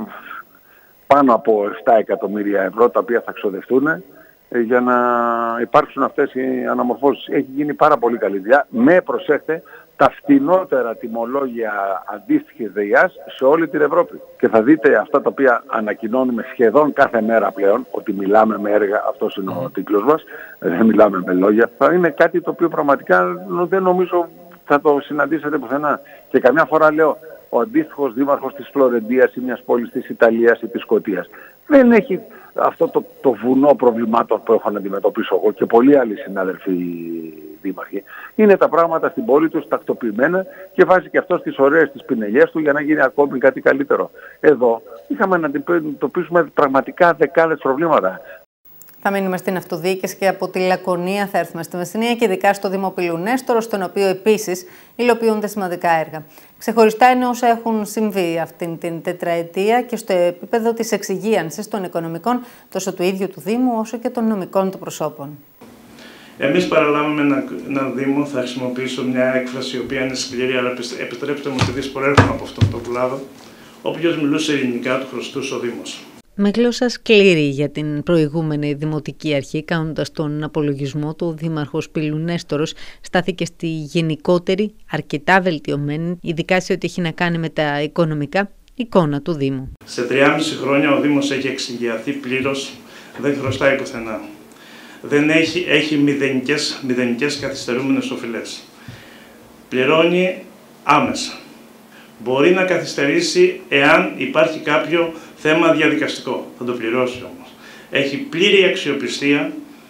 πάνω από επτά εκατομμύρια ευρώ τα οποία θα ξοδευτούν ε, για να υπάρξουν αυτές οι αναμορφώσεις. Έχει γίνει πάρα πολύ καλή δουλειά. Με προσέχτε τα φτηνότερα τιμολόγια αντίστοιχης ΔΕΙΑΣ σε όλη την Ευρώπη. Και θα δείτε αυτά τα οποία ανακοινώνουμε σχεδόν κάθε μέρα πλέον, ότι μιλάμε με έργα, αυτός είναι ο τίτλος μας, δεν μιλάμε με λόγια. Θα είναι κάτι το οποίο πραγματικά δεν νομίζω θα το συναντήσετε πουθενά. Και καμιά φορά λέω, ο αντίστοιχος δήμαρχος της Φλωρεντίας ή μιας πόλης της Ιταλίας ή της Σκωτίας δεν έχει αυτό το, το βουνό προβλημάτων που έχω να αντιμετωπίσω εγώ και πολλοί άλλοι συνάδελφοι δήμαρχοι. Είναι τα πράγματα στην πόλη τους τακτοποιημένα και βάζει και αυτός τις ωραίες τις πινελιές του για να γίνει ακόμη κάτι καλύτερο. Εδώ είχαμε να αντιμετωπίσουμε πραγματικά δεκάδες προβλήματα. Θα μείνουμε στην αυτοδιοίκηση και από τη Λακωνία θα έρθουμε στη Μεσσηνία και ειδικά στο Δήμο Πηλουνέστορο, στον οποίο επίσης υλοποιούνται σημαντικά έργα. Ξεχωριστά είναι όσα έχουν συμβεί αυτήν την τετραετία και στο επίπεδο της εξυγίανσης των οικονομικών τόσο του ίδιου του Δήμου όσο και των νομικών του προσώπων. Εμείς παραλάβαμε ένα, ένα Δήμο, θα χρησιμοποιήσω μια έκφραση η οποία είναι σκληρή, αλλά επιτρέψτε μου επειδή προέρχομαι από αυτόν τον κλάδο. Όποιος μιλούσε ελληνικά του χρωστούσε ο Δήμος. Με γλώσσα σκληρή για την προηγούμενη Δημοτική Αρχή, κάνοντας τον απολογισμό του, ο Δήμαρχος Πηλουνέστορος στάθηκε στη γενικότερη, αρκετά βελτιωμένη, ειδικά σε ό,τι έχει να κάνει με τα οικονομικά, εικόνα του Δήμου. Σε τριάμισι χρόνια ο Δήμος έχει εξυγιαθεί πλήρως, δεν χρωστάει πουθενά. Δεν έχει, έχει μηδενικές, μηδενικές καθυστερούμενες οφειλές. Πληρώνει άμεσα. Μπορεί να καθυστερήσει εάν υπάρχει κάποιο θέμα διαδικαστικό. Θα το πληρώσει όμως. Έχει πλήρη αξιοπιστία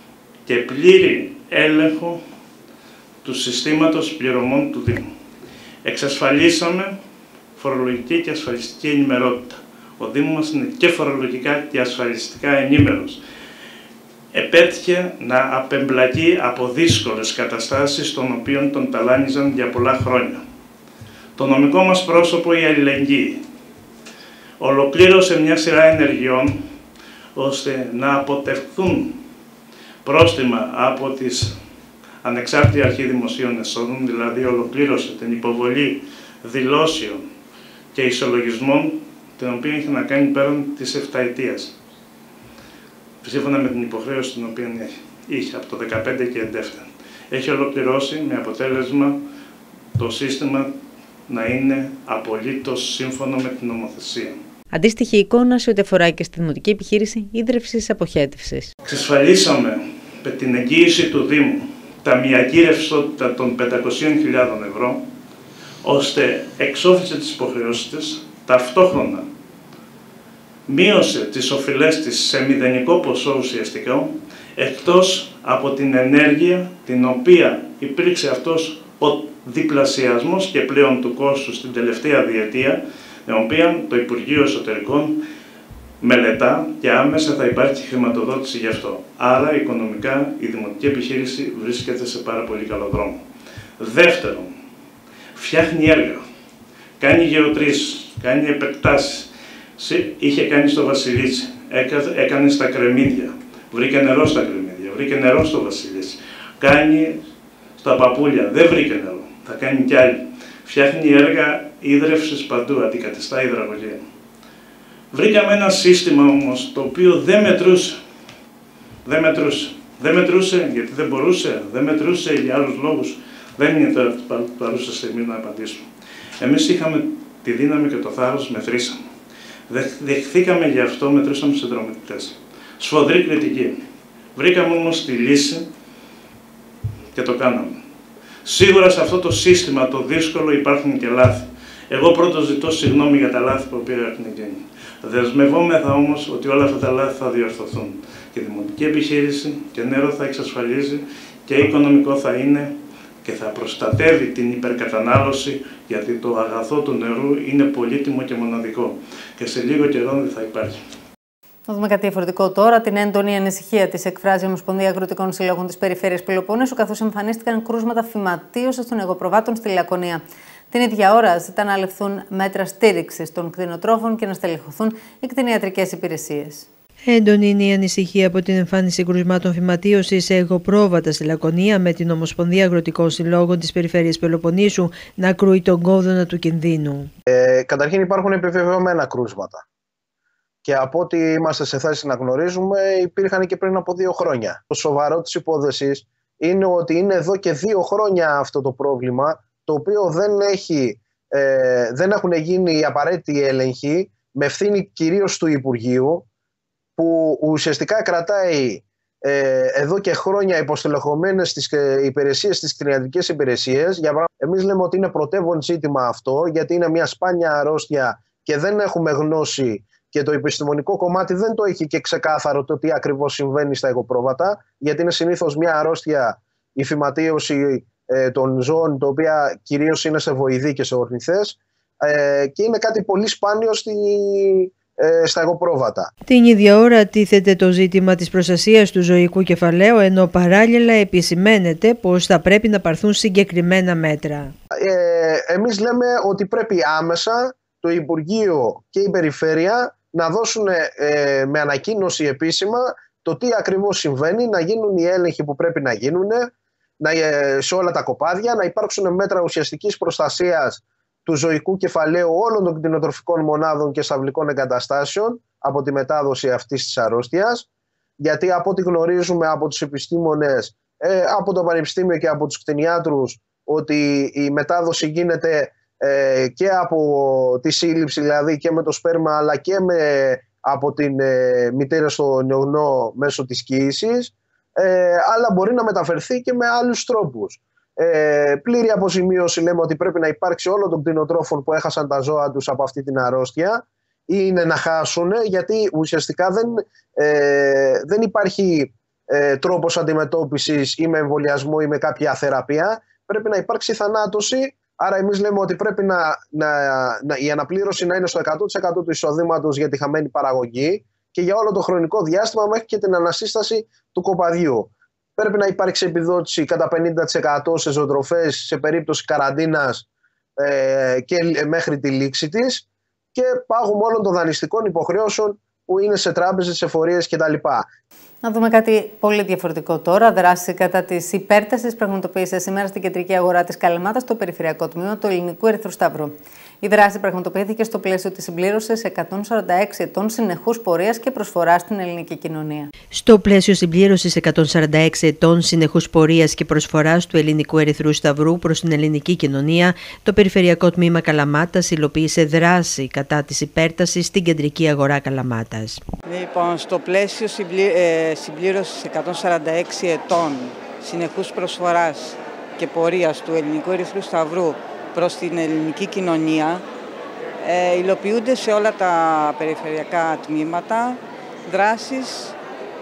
και πλήρη έλεγχο του συστήματος πληρωμών του Δήμου. Εξασφαλίσαμε φορολογική και ασφαλιστική ενημερότητα. Ο Δήμος μας είναι και φορολογικά και ασφαλιστικά ενήμερος. Επέτυχε να απεμπλακεί από δύσκολες καταστάσεις των οποίων τον ταλάνιζαν για πολλά χρόνια. Το νομικό μας πρόσωπο, η αλληλεγγύη, ολοκλήρωσε μια σειρά ενεργειών ώστε να αποτευχθούν πρόστιμα από τις Ανεξάρτητη Αρχή Δημοσίων Εσόδων, δηλαδή ολοκλήρωσε την υποβολή δηλώσεων και ισολογισμών, την οποία είχε να κάνει πέραν της εφταετίας, σύμφωνα με την υποχρέωση την οποία είχε από το δύο χιλιάδες δεκαπέντε και εντεύθεν. Έχει ολοκληρώσει με αποτέλεσμα το σύστημα να είναι απολύτως σύμφωνο με την νομοθεσία. Αντίστοιχη εικόνα σε ό,τι αφορά και στη δημοτική επιχείρηση ίδρυυσης αποχέτευσης. Εξασφαλίσαμε με την εγγύηση του Δήμου ταμειακή ρευστότητα των πεντακόσιες χιλιάδες ευρώ, ώστε εξώθησε τις υποχρεώσεις της, ταυτόχρονα μείωσε τις οφειλές της σε μηδενικό ποσό ουσιαστικό, εκτός από την ενέργεια την οποία υπήρξε αυτός ο διπλασιασμός και πλέον του κόστου στην τελευταία διετία, την οποία το Υπουργείο Εσωτερικών μελετά και άμεσα θα υπάρχει χρηματοδότηση γι' αυτό. Άρα, οικονομικά, η δημοτική επιχείρηση βρίσκεται σε πάρα πολύ καλό δρόμο. Δεύτερον, φτιάχνει έργα, κάνει γεωτρήσεις, κάνει επεκτάσεις. Είχε κάνει στο Βασιλίτσι, έκανε στα Κρεμμύδια, βρήκε νερό στα Κρεμμύδια, βρήκε νερό στο Βασιλίτσι. Κάνει στα Παπούλια, δεν βρήκε νερό, θα κάνει κι άλλοι. Φτιάχνει έργα ίδρευσης παντού, αντικαθιστά υδραγωγεία. Βρήκαμε ένα σύστημα όμως το οποίο δεν μετρούσε. Δεν μετρούσε. Δεν μετρούσε γιατί δεν μπορούσε, δεν μετρούσε για άλλους λόγους. Δεν είναι τώρα παρούσα στιγμή να απαντήσουμε. Εμείς είχαμε τη δύναμη και το θάρρος, μετρήσαμε. Δεχθήκαμε γι' αυτό, μετρήσαμε συνδρομητές. Σφοδρή κριτική. Βρήκαμε όμως τη λύση και το κάναμε. Σίγουρα σε αυτό το σύστημα το δύσκολο υπάρχουν και λάθη. Εγώ πρώτος ζητώ συγγνώμη για τα λάθη που έχουν γίνει. Δεσμευόμεθα όμως ότι όλα αυτά τα λάθη θα διορθωθούν. Και η δημοτική επιχείρηση και νερό θα εξασφαλίζει και οικονομικό θα είναι και θα προστατεύει την υπερκατανάλωση, γιατί το αγαθό του νερού είναι πολύτιμο και μοναδικό και σε λίγο καιρό δεν θα υπάρχει. Να δούμε κάτι διαφορετικό τώρα. Την έντονη ανησυχία της εκφράζει η Ομοσπονδία Αγροτικών Συλλόγων της Περιφέρειας Πελοποννήσου, καθώς εμφανίστηκαν κρούσματα φυματίωσης των εγωπροβάτων στη Λακωνία. Την ίδια ώρα ζητά να ληφθούν μέτρα στήριξης των κτηνοτρόφων και να στελεχωθούν οι κτηνιατρικές υπηρεσίες. Έντονη είναι η ανησυχία από την εμφάνιση κρουσμάτων φυματίωσης σε εγωπρόβατα στη Λακωνία, με την Ομοσπονδία Αγροτικών Συλλόγων της Περιφέρειας Πελοποννήσου να κρούει τον κόδωνα του κινδύνου. Ε, καταρχήν υπάρχουν επιβεβαιωμένα κρούσματα. Και από ό,τι είμαστε σε θέση να γνωρίζουμε, υπήρχαν και πριν από δύο χρόνια. Το σοβαρό της υπόθεσης είναι ότι είναι εδώ και δύο χρόνια αυτό το πρόβλημα, το οποίο δεν, έχει, ε, δεν έχουν γίνει οι απαραίτητοι έλεγχοι, με ευθύνη κυρίως του Υπουργείου, που ουσιαστικά κρατάει ε, εδώ και χρόνια υποστελεχωμένες στις υπηρεσίες, στις κτηνιατρικές υπηρεσίες. Εμείς λέμε ότι είναι πρωτεύον ζήτημα αυτό, γιατί είναι μια σπάνια αρρώστια και δεν έχουμε γνώση, και το επιστημονικό κομμάτι δεν το έχει και ξεκάθαρο το τι ακριβώς συμβαίνει στα εγωπρόβατα, γιατί είναι συνήθως μια αρρώστια, η φυματίωση ε, των ζώων, το οποία κυρίως είναι σε βοηδή και σε ορνηθές, ε, και είναι κάτι πολύ σπάνιο στη, ε, στα εγωπρόβατα. Την ίδια ώρα τίθεται το ζήτημα της προστασίας του ζωικού κεφαλαίου, ενώ παράλληλα επισημαίνεται πως θα πρέπει να πάρθουν συγκεκριμένα μέτρα. Ε, εμείς λέμε ότι πρέπει άμεσα το Υπουργείο και η Περιφέρεια να δώσουν ε, με ανακοίνωση επίσημα το τι ακριβώς συμβαίνει, να γίνουν οι έλεγχοι που πρέπει να γίνουν να, ε, σε όλα τα κοπάδια, να υπάρξουν μέτρα ουσιαστικής προστασίας του ζωικού κεφαλαίου όλων των κτηνοτροφικών μονάδων και σταυλικών εγκαταστάσεων από τη μετάδοση αυτής της αρρώστιας, γιατί από ό,τι γνωρίζουμε από τους επιστήμονες, ε, από το Πανεπιστήμιο και από τους κτηνιάτρους, ότι η μετάδοση γίνεται ε, και από τη σύλληψη, δηλαδή και με το σπέρμα, αλλά και με, από την ε, μητέρα στο νεογνώ μέσω της κύησης, ε, αλλά μπορεί να μεταφερθεί και με άλλους τρόπους. Ε, πλήρη αποζημίωση λέμε ότι πρέπει να υπάρξει όλων των κτηνοτρόφων που έχασαν τα ζώα τους από αυτή την αρρώστια, ή είναι να χάσουν, γιατί ουσιαστικά δεν, ε, δεν υπάρχει ε, τρόπος αντιμετώπισης ή με εμβολιασμό ή με κάποια θεραπεία. Πρέπει να υπάρξει θανάτωση. Άρα εμείς λέμε ότι πρέπει να, να, να, η αναπλήρωση να είναι στο εκατό τοις εκατό του εισοδήματος για τη χαμένη παραγωγή και για όλο το χρονικό διάστημα μέχρι και την ανασύσταση του κοπαδιού. Πρέπει να υπάρξει επιδότηση κατά πενήντα τοις εκατό σε ζωοτροφές σε περίπτωση καραντίνας ε, και μέχρι τη λήξη της και πάγουμε όλων των δανειστικών υποχρεώσεων που είναι σε τράπεζες, εφορίες κτλ. Να δούμε κάτι πολύ διαφορετικό τώρα. Δράση κατά της υπέρτασης πραγματοποίησε σήμερα στην κεντρική αγορά της Καλαμάτας στο περιφερειακό τμήμα του Ελληνικού Ερυθρού Σταυρού. Η δράση πραγματοποιήθηκε στο πλαίσιο της συμπλήρωσης εκατόν σαράντα έξι ετών συνεχούς πορείας και προσφοράς στην ελληνική κοινωνία. Στο πλαίσιο συμπλήρωσης εκατόν σαράντα έξι ετών συνεχούς πορείας και προσφοράς του Ελληνικού Ερυθρού Σταυρού προς την ελληνική κοινωνία, το περιφερειακό τμήμα Καλαμάτας υλοποίησε δράση κατά της υπέρτασης στην κεντρική αγορά Καλαμάτας. Λοιπόν, στο πλαίσιο συμπλή... ε, συμπλήρωσης εκατόν σαράντα έξι ετών συνεχούς προσφοράς και πορείας του Ελληνικού Ερυθρού Σταυρού προς την ελληνική κοινωνία, ε, υλοποιούνται σε όλα τα περιφερειακά τμήματα δράσεις.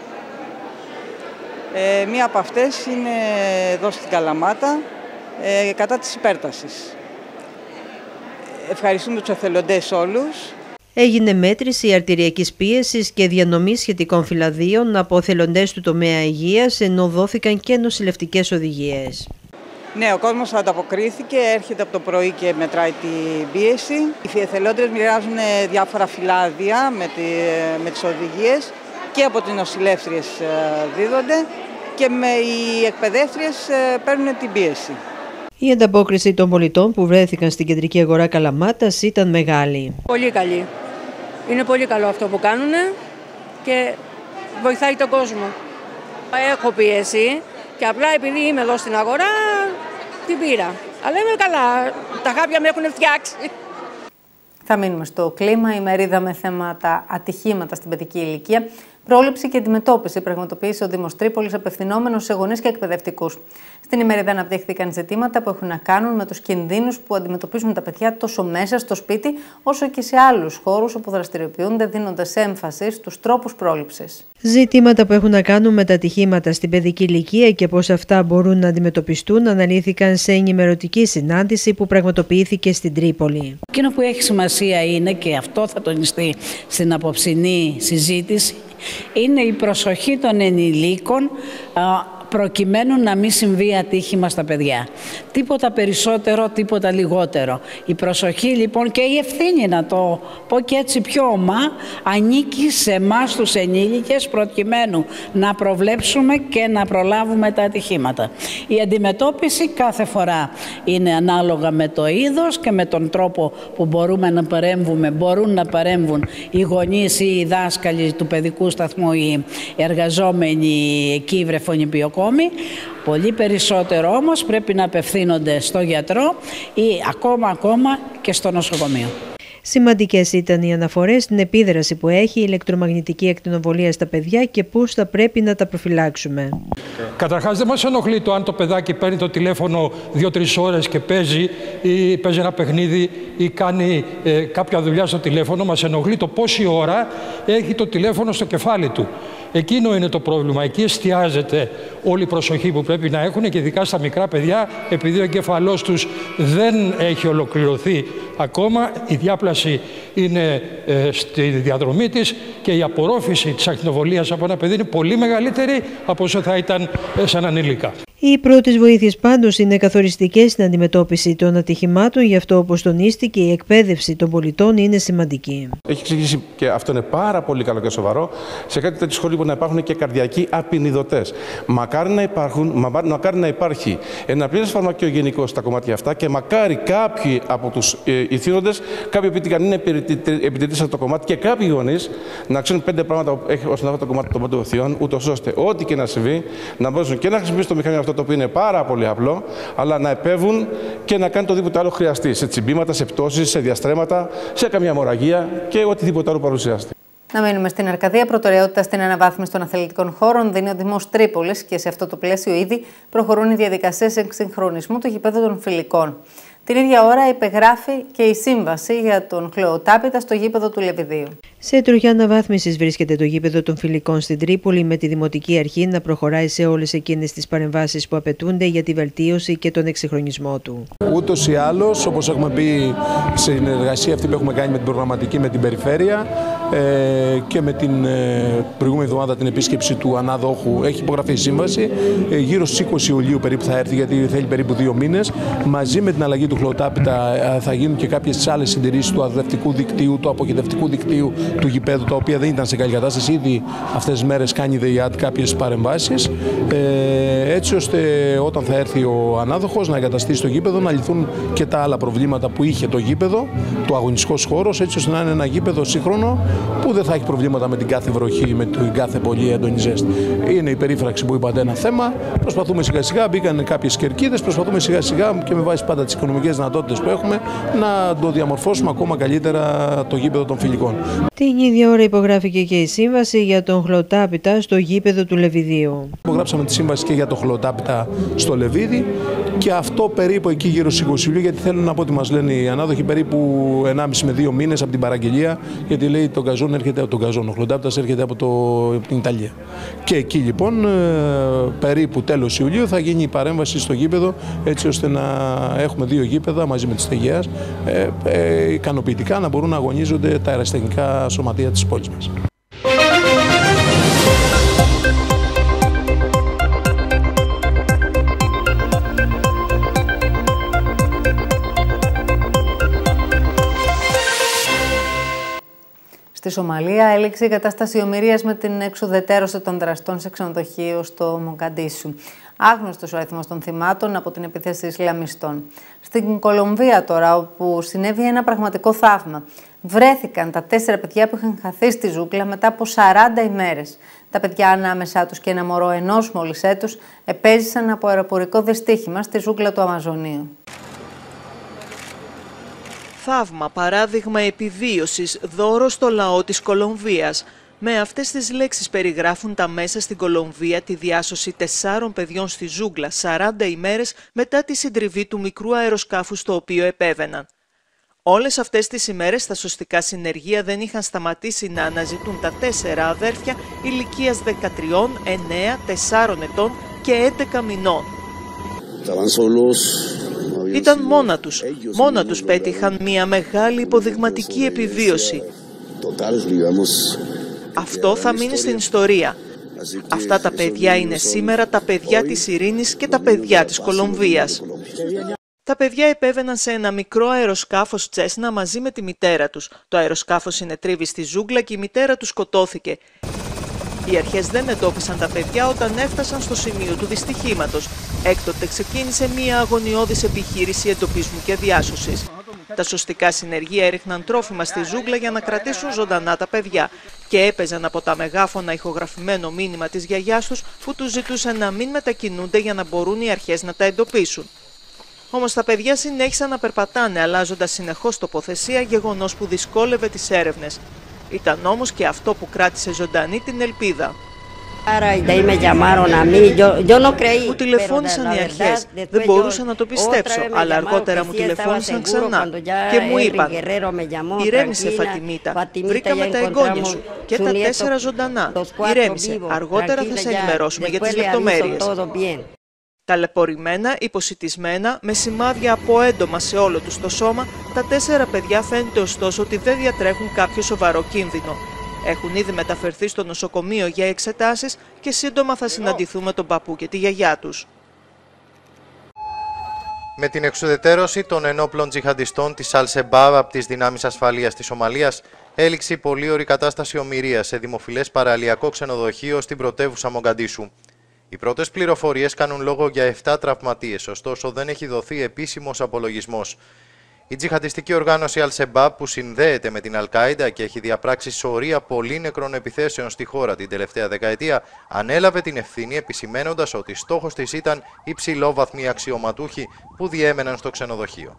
Ε, μία από αυτές είναι εδώ στην Καλαμάτα, ε, κατά της υπέρτασης. Ευχαριστούμε τους εθελοντές όλους. Έγινε μέτρηση αρτηριακής πίεσης και διανομή σχετικών φυλαδίων από εθελοντές του τομέα υγείας, ενώ δόθηκαν και νοσηλευτικές οδηγίες. Ναι, ο κόσμος ανταποκρίθηκε, έρχεται από το πρωί και μετράει την πίεση. Οι εθελόντες μοιράζουν διάφορα φυλάδια με, τη, με τις οδηγίες και από τις νοσηλεύτριες δίδονται και με οι εκπαιδεύτριες παίρνουν την πίεση. Η ανταπόκριση των πολιτών που βρέθηκαν στην κεντρική αγορά Καλαμάτας ήταν μεγάλη. Πολύ καλή. Είναι πολύ καλό αυτό που κάνουν και βοηθάει τον κόσμο. Έχω πίεση και απλά επειδή είμαι εδώ στην αγορά την πήρα. Αλλά είμαι καλά. Τα χάπια με έχουν φτιάξει. Θα μείνουμε στο κλίμα. Η μερίδα με θέματα ατυχήματα στην παιδική ηλικία, πρόληψη και αντιμετώπιση πραγματοποίησε ο Δήμος Τρίπολης απευθυνόμενος σε γονείς και εκπαιδευτικούς. Στην ημερίδα αναπτύχθηκαν ζητήματα που έχουν να κάνουν με τους κινδύνους που αντιμετωπίζουν τα παιδιά τόσο μέσα στο σπίτι, όσο και σε άλλους χώρους όπου δραστηριοποιούνται, δίνοντας έμφαση στους τρόπους πρόληψης. Ζητήματα που έχουν να κάνουν με τα ατυχήματα στην παιδική ηλικία και πώς αυτά μπορούν να αντιμετωπιστούν αναλύθηκαν σε ενημερωτική συνάντηση που πραγματοποιήθηκε στην Τρίπολη. Εκείνο που έχει σημασία είναι, και αυτό θα τονιστεί στην απόψινή συζήτηση, είναι η προσοχή των ενηλίκων προκειμένου να μην συμβεί ατύχημα στα παιδιά. Τίποτα περισσότερο, τίποτα λιγότερο. Η προσοχή λοιπόν και η ευθύνη, να το πω και έτσι πιο ομά, ανήκει σε εμάς τους ενήλικες προκειμένου να προβλέψουμε και να προλάβουμε τα ατυχήματα. Η αντιμετώπιση κάθε φορά είναι ανάλογα με το είδος και με τον τρόπο που μπορούμε να παρέμβουμε, μπορούν να παρέμβουν οι γονείς ή οι δάσκαλοι του παιδικού σταθμού, οι εργαζόμενοι εκεί βρεφονιπιοκόμοι. Πολύ περισσότερο όμως πρέπει να απευθύνονται στο γιατρό ή ακόμα ακόμα και στο νοσοκομείο. Σημαντικές ήταν οι αναφορές στην επίδραση που έχει η ηλεκτρομαγνητική ακτινοβολία στα παιδιά και πώς θα πρέπει να τα προφυλάξουμε. Καταρχάς δεν μας ενοχλεί το αν το παιδάκι παίρνει το τηλέφωνο δύο-τρεις ώρες και παίζει ή παίζει ένα παιχνίδι ή κάνει ε, κάποια δουλειά στο τηλέφωνο. Μας ενοχλεί το πόση ώρα έχει το τηλέφωνο στο κεφάλι του. Εκείνο είναι το πρόβλημα. Εκεί εστιάζεται όλη η προσοχή που πρέπει να έχουν και ειδικά στα μικρά παιδιά, επειδή ο εγκέφαλός τους δεν έχει ολοκληρωθεί ακόμα. Η διάπλαση είναι ε, στη διαδρομή της και η απορρόφηση της ακτινοβολίας από ένα παιδί είναι πολύ μεγαλύτερη από όσο θα ήταν σε έναν ενήλικα. Οι πρώτες βοήθειες πάντως είναι καθοριστικές στην αντιμετώπιση των ατυχημάτων, γι' αυτό, όπως τονίστηκε, η εκπαίδευση των πολιτών είναι σημαντική. Έχει εξηγήσει, και αυτό είναι πάρα πολύ καλό και σοβαρό, σε κάτι τέτοιο σχολείο που να υπάρχουν και καρδιακοί απεινιδωτές. Μακάρι να υπάρχουν, μακάρι να υπάρχει ένα πλήρες φαρμακείο γενικό στα κομμάτια αυτά και μακάρι κάποιοι από τους ε, ηθήνοντες, κάποιοι που είναι επιτηρητές από το κομμάτι και κάποιοι γονείς να ξέρουν πέντε πράγματα όσον αφορά το κομμάτι των παντοδοθειών, ούτως ώστε ό,τι και να συμβεί να μπορούν και να χρησιμοποιήσουν το μηχανισμό αυτό, το οποίο είναι πάρα πολύ απλό, αλλά να επέβουν και να κάνουν το οτιδήποτε άλλο χρειαστεί. Σε τσιμπήματα, σε πτώσεις, σε διαστρέμματα, σε καμιά μοραγία και οτιδήποτε άλλο παρουσιαστεί. Να μείνουμε στην Αρκαδία. Προτεραιότητα στην αναβάθμιση των αθλητικών χώρων δίνει ο Δήμος Τρίπολης και σε αυτό το πλαίσιο ήδη προχωρούν οι διαδικασίες εξυγχρονισμού του γηπέδου των Φιλικών. Την ίδια ώρα υπεγράφει και η σύμβαση για τον χλωοτάπητα στο γήπεδο του Λεβιδίου. Σε τροχιά αναβάθμισης βρίσκεται το γήπεδο των Φιλικών στην Τρίπολη, με τη Δημοτική Αρχή να προχωράει σε όλες εκείνες τις παρεμβάσεις που απαιτούνται για τη βελτίωση και τον εξυγχρονισμό του. Ούτως ή άλλως, όπως έχουμε πει, σε συνεργασία αυτή που έχουμε κάνει με την προγραμματική, με την περιφέρεια ε, και με την ε, προηγούμενη εβδομάδα την επίσκεψη του ανάδοχου, έχει υπογραφεί η σύμβαση. Ε, γύρω στις είκοσι Ιουλίου περίπου θα έρθει, γιατί θέλει περίπου δύο μήνες. Μαζί με την αλλαγή του χλωοτάπητα ε, θα γίνουν και κάποιες άλλες συντηρήσεις του αδρευτικού δικτύου, του αποχετευτικού δικτύου του γηπέδου, τα οποία δεν ήταν σε καλή κατάσταση. Ήδη αυτές τις μέρες κάνει η ΔΕΙΑΤ κάποιες παρεμβάσεις, ε, έτσι ώστε όταν θα έρθει ο ανάδοχος να εγκαταστήσει το γήπεδο, να λυθούν και τα άλλα προβλήματα που είχε το γήπεδο, το αγωνιστικός χώρος, έτσι ώστε να είναι ένα γήπεδο σύγχρονο που δεν θα έχει προβλήματα με την κάθε βροχή, με την κάθε πολύ έντονη ζέστη. Είναι η περίφραξη που είπατε ένα θέμα. Προσπαθούμε σιγά σιγά, μπήκαν κάποιες κερκίδες, προσπαθούμε σιγά σιγά και με βάση πάντα τις οικονομικές δυνατότητες που έχουμε να το διαμορφώσουμε ακόμα καλύτερα το γήπεδο των Φιλικών. Την ίδια ώρα υπογράφηκε και η σύμβαση για τον χλωοτάπητα στο γήπεδο του Λεβιδίου. Υπογράψαμε τη σύμβαση και για το χλωοτάπητα στο Λεβίδι και αυτό περίπου εκεί γύρω στις είκοσι Ιουλίου, γιατί θέλουν να πω ότι μας λένε οι ανάδοχοι περίπου ενάμιση με δύο μήνες από την παραγγελία, γιατί λέει το γκαζόν έρχεται από τον γκαζόν, ο χλωοτάπητας έρχεται από, το, από την Ιταλία. Και εκεί λοιπόν περίπου τέλος Ιουλίου θα γίνει η παρέμβαση στο γήπεδο, έτσι ώστε να έχουμε δύο γήπεδα μαζί με τις ΤΕΓΕΑΣ ε, ε, ικανοποιητικά να μπορούν να αγωνίζονται τα αεραστεχνικά σωματεία της πόλης μας. Στη Σομαλία έληξε η κατάσταση ομηρίας με την εξουδετερώση των δραστών σε ξενοδοχείο στο Μογκαντίσου. Άγνωστος ο αριθμός των θυμάτων από την επίθεση Ισλαμιστών. Στην Κολομβία τώρα, όπου συνέβη ένα πραγματικό θαύμα, βρέθηκαν τα τέσσερα παιδιά που είχαν χαθεί στη ζούγκλα μετά από σαράντα ημέρες. Τα παιδιά ανάμεσά τους και ένα μωρό ενός μόλις έτους επέζησαν από αεροπορικό δυστύχημα στη ζούγκλα του Αμαζονίου. Θαύμα, παράδειγμα επιβίωσης, δώρο στο λαό της Κολομβίας. Με αυτές τις λέξεις περιγράφουν τα μέσα στην Κολομβία τη διάσωση τεσσάρων παιδιών στη ζούγκλα σαράντα ημέρες μετά τη συντριβή του μικρού αεροσκάφου στο οποίο επέβαιναν. Όλες αυτές τις ημέρες τα σωστικά συνεργεία δεν είχαν σταματήσει να αναζητούν τα τέσσερα αδέρφια ηλικίας δεκατρία, εννέα, τεσσάρων ετών και έντεκα μηνών. Ήταν μόνα τους. Μόνα τους πέτυχαν μια μεγάλη υποδειγματική επιβίωση. Αυτό θα μείνει στην ιστορία. Αυτά τα παιδιά είναι σήμερα τα παιδιά της ειρήνης και τα παιδιά της Κολομβίας. Τα παιδιά επέβαιναν σε ένα μικρό αεροσκάφος Τσέσνα μαζί με τη μητέρα τους. Το αεροσκάφος συνετρίβη στη ζούγκλα και η μητέρα τους σκοτώθηκε. Οι αρχές δεν εντόπισαν τα παιδιά όταν έφτασαν στο σημείο του δυστυχήματος. Έκτοτε ξεκίνησε μια αγωνιώδης επιχείρηση εντοπισμού και διάσωσης. Τα σωστικά συνεργεία έριχναν τρόφιμα στη ζούγκλα για να κρατήσουν ζωντανά τα παιδιά και έπαιζαν από τα μεγάφωνα ηχογραφημένο μήνυμα της γιαγιάς τους που τους ζητούσε να μην μετακινούνται για να μπορούν οι αρχές να τα εντοπίσουν. Όμως τα παιδιά συνέχισαν να περπατάνε αλλάζοντας συνεχώς τοποθεσία, γεγονός που δυσκόλευε τις έρευνες. Ήταν όμως και αυτό που κράτησε ζωντανή την ελπίδα. Μου τηλεφώνησαν οι αρχές. Δεν μπορούσα να το πιστέψω, αλλά αργότερα μου τηλεφώνησαν ξανά και μου είπαν «Ηρέμησε Φατιμίτα, βρήκαμε τα εγγόνια σου και τα τέσσερα ζωντανά. Ηρέμησε, αργότερα θα σε ενημερώσουμε για τις λεπτομέρειες». Ταλαιπωρημένα, υποσιτισμένα, με σημάδια από έντομα σε όλο τους το σώμα, τα τέσσερα παιδιά φαίνεται ωστόσο ότι δεν διατρέχουν κάποιο σοβαρό κίνδυνο. Έχουν ήδη μεταφερθεί στο νοσοκομείο για εξετάσεις και σύντομα θα συναντηθούν με τον παππού και τη γιαγιά τους. Με την εξουδετερώση των ενόπλων τζιχαντιστών της Αλ-Σεμπάβ από τις δυνάμεις ασφαλείας της Σομαλίας, έληξε η πολύωρη κατάσταση ομηρίας σε δημοφιλές παραλιακό ξενοδοχείο στην πρωτεύουσα Μογκαντίσου. Οι πρώτες πληροφορίες κάνουν λόγο για επτά τραυματίες, ωστόσο δεν έχει δοθεί επίσημος απολογισμός. Η τζιχαντιστική οργάνωση Al-Shabaab, που συνδέεται με την Al-Qaeda και έχει διαπράξει σωρία πολύνεκρων επιθέσεων στη χώρα την τελευταία δεκαετία, ανέλαβε την ευθύνη επισημένοντας ότι στόχος της ήταν υψηλόβαθμοι αξιωματούχοι που διέμεναν στο ξενοδοχείο.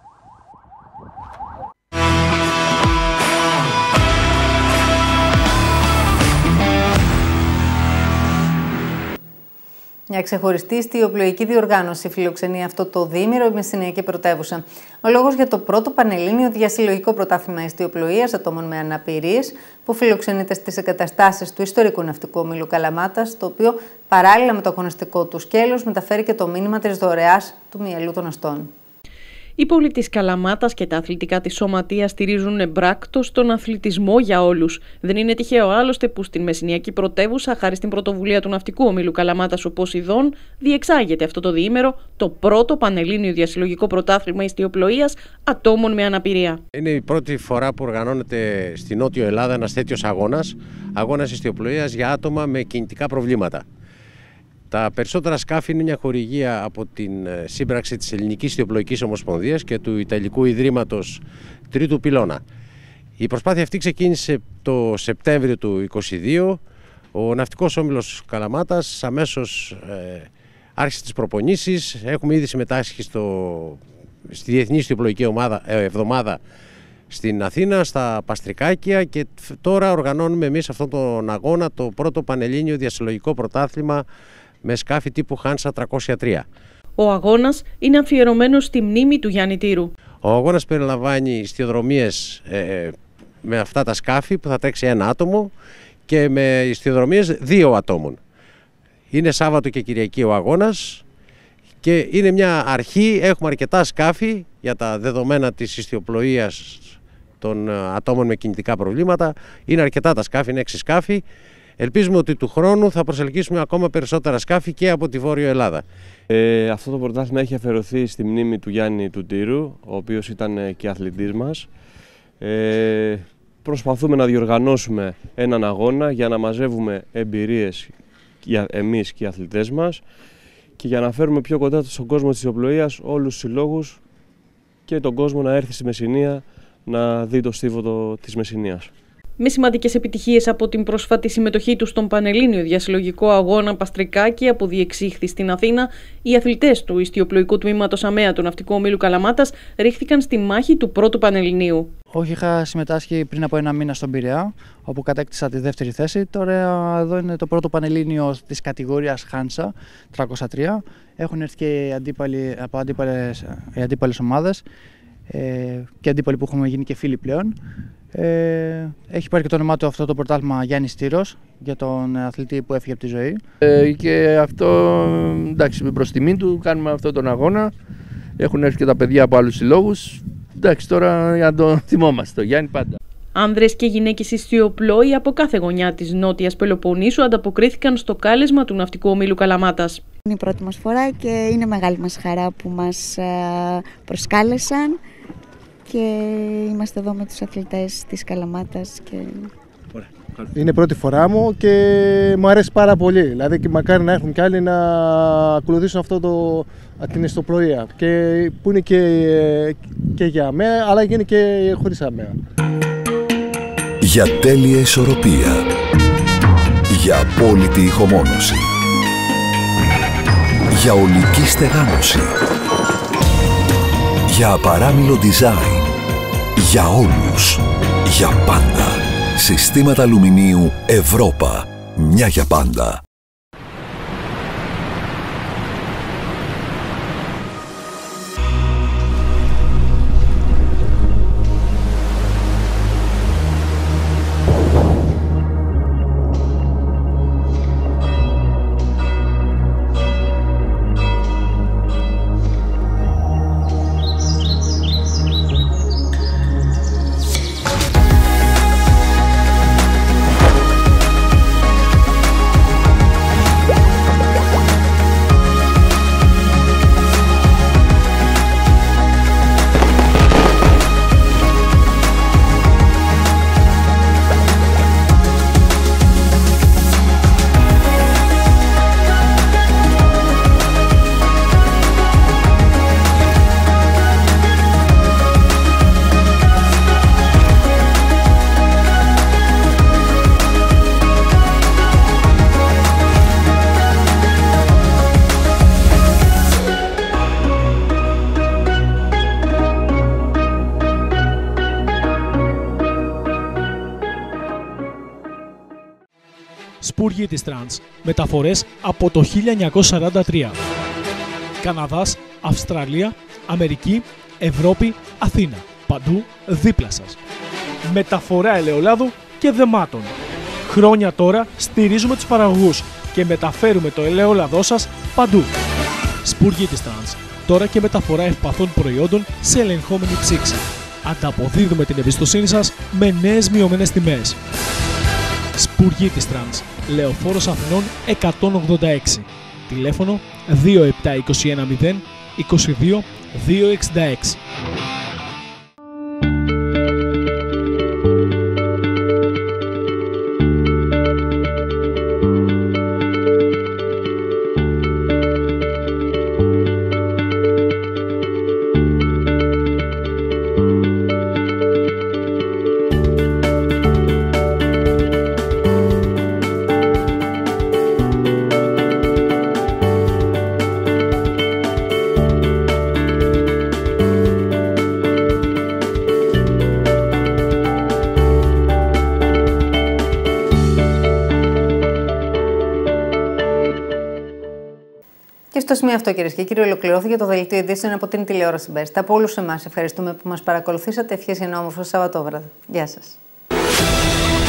Μια ξεχωριστή ιστιοπλοϊκή διοργάνωση φιλοξενεί αυτό το διήμηρο η Μεσσηνιακή Πρωτεύουσα. Ο λόγος για το πρώτο πανελλήνιο διασυλλογικό πρωτάθλημα ιστιοπλοείας ατόμων με αναπηρίες, που φιλοξενείται στις εγκαταστάσεις του ιστορικού ναυτικού ομίλου Καλαμάτας, το οποίο παράλληλα με το αγωνιστικό του σκέλος μεταφέρει και το μήνυμα της δωρεάς του μυαλού των αστών. Οι πόλοι της Καλαμάτας και τα αθλητικά της σωματείας στηρίζουν εμπράκτος τον αθλητισμό για όλους. Δεν είναι τυχαίο άλλωστε που στην Μεσσηνιακή Πρωτεύουσα, χάρη στην πρωτοβουλία του Ναυτικού Ομίλου Καλαμάτας ο Ποσειδών, διεξάγεται αυτό το διήμερο το πρώτο πανελλήνιο διασυλλογικό πρωτάθλημα ιστιοπλοείας ατόμων με αναπηρία. Είναι η πρώτη φορά που οργανώνεται στη Νότιο Ελλάδα ένας τέτοιος αγώνας, αγώνας ιστιοπλοείας για άτομα με κινητικά προβλήματα. Τα περισσότερα σκάφη είναι μια χορηγία από την σύμπραξη της Ελληνικής Ιστιοπλοϊκής Ομοσπονδίας και του Ιταλικού Ιδρύματος Τρίτου Πυλώνα. Η προσπάθεια αυτή ξεκίνησε το Σεπτέμβριο του είκοσι δύο. Ο Ναυτικός Όμιλος Καλαμάτας αμέσως ε, άρχισε τις προπονήσεις. Έχουμε ήδη συμμετάσχει στο, στη Διεθνή Ιστιοπλοϊκή ομάδα, ε, Εβδομάδα στην Αθήνα, στα Παστρικάκια, και τώρα οργανώνουμε εμείς αυτόν τον αγώνα, το πρώτο πανελλήνιο διασυλλογικό πρωτάθλημα με σκάφη τύπου Χάνσα τριακόσια τρία. Ο αγώνας είναι αφιερωμένος στη μνήμη του Γιάννη Τύρου. Ο αγώνας περιλαμβάνει ιστιοδρομίες ε, με αυτά τα σκάφη που θα τρέξει ένα άτομο και με ιστιοδρομίες δύο ατόμων. Είναι Σάββατο και Κυριακή ο αγώνας και είναι μια αρχή. Έχουμε αρκετά σκάφη για τα δεδομένα της ιστιοπλοείας των ατόμων με κινητικά προβλήματα. Είναι αρκετά τα σκάφη, είναι έξι σκάφη. Ελπίζουμε ότι του χρόνου θα προσελκύσουμε ακόμα περισσότερα σκάφη και από τη Βόρειο Ελλάδα. Ε, αυτό το πρωτάθλημα έχει αφιερωθεί στη μνήμη του Γιάννη του Τύρου, ο οποίος ήταν και αθλητής μας. Ε, προσπαθούμε να διοργανώσουμε έναν αγώνα για να μαζεύουμε εμπειρίες για εμείς και οι αθλητές μας και για να φέρουμε πιο κοντά στον κόσμο της ιστιοπλοείας όλους τους συλλόγους και τον κόσμο να έρθει στη Μεσσηνία να δει το στίβο το, της Μεσσηνίας. Με σημαντικές επιτυχίες από την πρόσφατη συμμετοχή του στον Πανελλήνιο Διασυλλογικό Αγώνα Παστρικάκια που διεξήχθη στην Αθήνα, οι αθλητές του ιστιοπλοϊκού τμήματος ΑΜΕΑ του Ναυτικού Ομίλου Καλαμάτας ρίχθηκαν στη μάχη του πρώτου Πανελληνίου. Όχι, είχα συμμετάσχει πριν από ένα μήνα στον Πειραιά, όπου κατέκτησα τη δεύτερη θέση. Τώρα εδώ είναι το πρώτο Πανελλήνιο της κατηγορίας Χάνσα τριακόσια τρία. Έχουν έρθει και αντίπαλοι, από αντίπαλες, οι αντίπαλες ομάδες ε, και αντίπαλοι που έχουμε γίνει και φίλοι πλέον. Ε, έχει πάρει και το όνομά του αυτό το πρωτάθλημα Γιάννης Τύρος, για τον αθλητή που έφυγε από τη ζωή. Ε, και αυτό, εντάξει, με προς τιμή του κάνουμε αυτόν τον αγώνα. Έχουν έρθει και τα παιδιά από άλλους συλλόγους. Εντάξει, τώρα για να το θυμόμαστε, το Γιάννη πάντα. Άνδρες και γυναίκες ιστιοπλόοι από κάθε γωνιά της Νότιας Πελοποννήσου ανταποκρίθηκαν στο κάλεσμα του Ναυτικού Ομίλου Καλαμάτας. Είναι η πρώτη μας φορά και είναι μεγάλη μας χαρά που μας προσκάλεσαν και είμαστε εδώ με τους αθλητές της Καλαμάτας. Και... Είναι πρώτη φορά μου και μου αρέσει πάρα πολύ. Δηλαδή και μακάρι να έχουν κι άλλοι να ακολουθήσουν αυτό το, την ιστιοπλοεία και που είναι και, και για ΑΜΕΑ αλλά γίνει και χωρίς ΑΜΕΑ. Για τέλεια ισορροπία. Για απόλυτη ηχομόνωση. Για ολική στεγάνωση. Για απαράμιλο design. Για όλους. Για πάντα. Συστήματα αλουμινίου Ευρώπα. Μια για πάντα. Σπουργοί της Τρανς. Μεταφορές από το χίλια εννιακόσια σαράντα τρία. Καναδάς, Αυστραλία, Αμερική, Ευρώπη, Αθήνα. Παντού δίπλα σας. Μεταφορά ελαιολάδου και δεμάτων. Χρόνια τώρα στηρίζουμε τους παραγωγούς και μεταφέρουμε το ελαιόλαδό σας παντού. Σπουργοί της Τρανς. Τώρα και μεταφορά ευπαθών προϊόντων σε ελεγχόμενη ψήξη. Ανταποδίδουμε την εμπιστοσύνη σας με νέες μειωμένες τιμές. Σπουργοί της Τρανς. Λεωφόρος Αθηνών εκατόν ογδόντα έξι. Τηλέφωνο δύο επτά είκοσι ένα μηδέν είκοσι δύο διακόσια εξήντα έξι. Στο σημείο αυτό, κυρίες και κύριοι, ολοκληρώθηκε το δελτίο ειδήσεων από την τηλεόραση Μπέστα. Από όλους εμάς ευχαριστούμε που μας παρακολουθήσατε. Ευχές για ένα όμορφο Σαββατόβραδο. Γεια σας.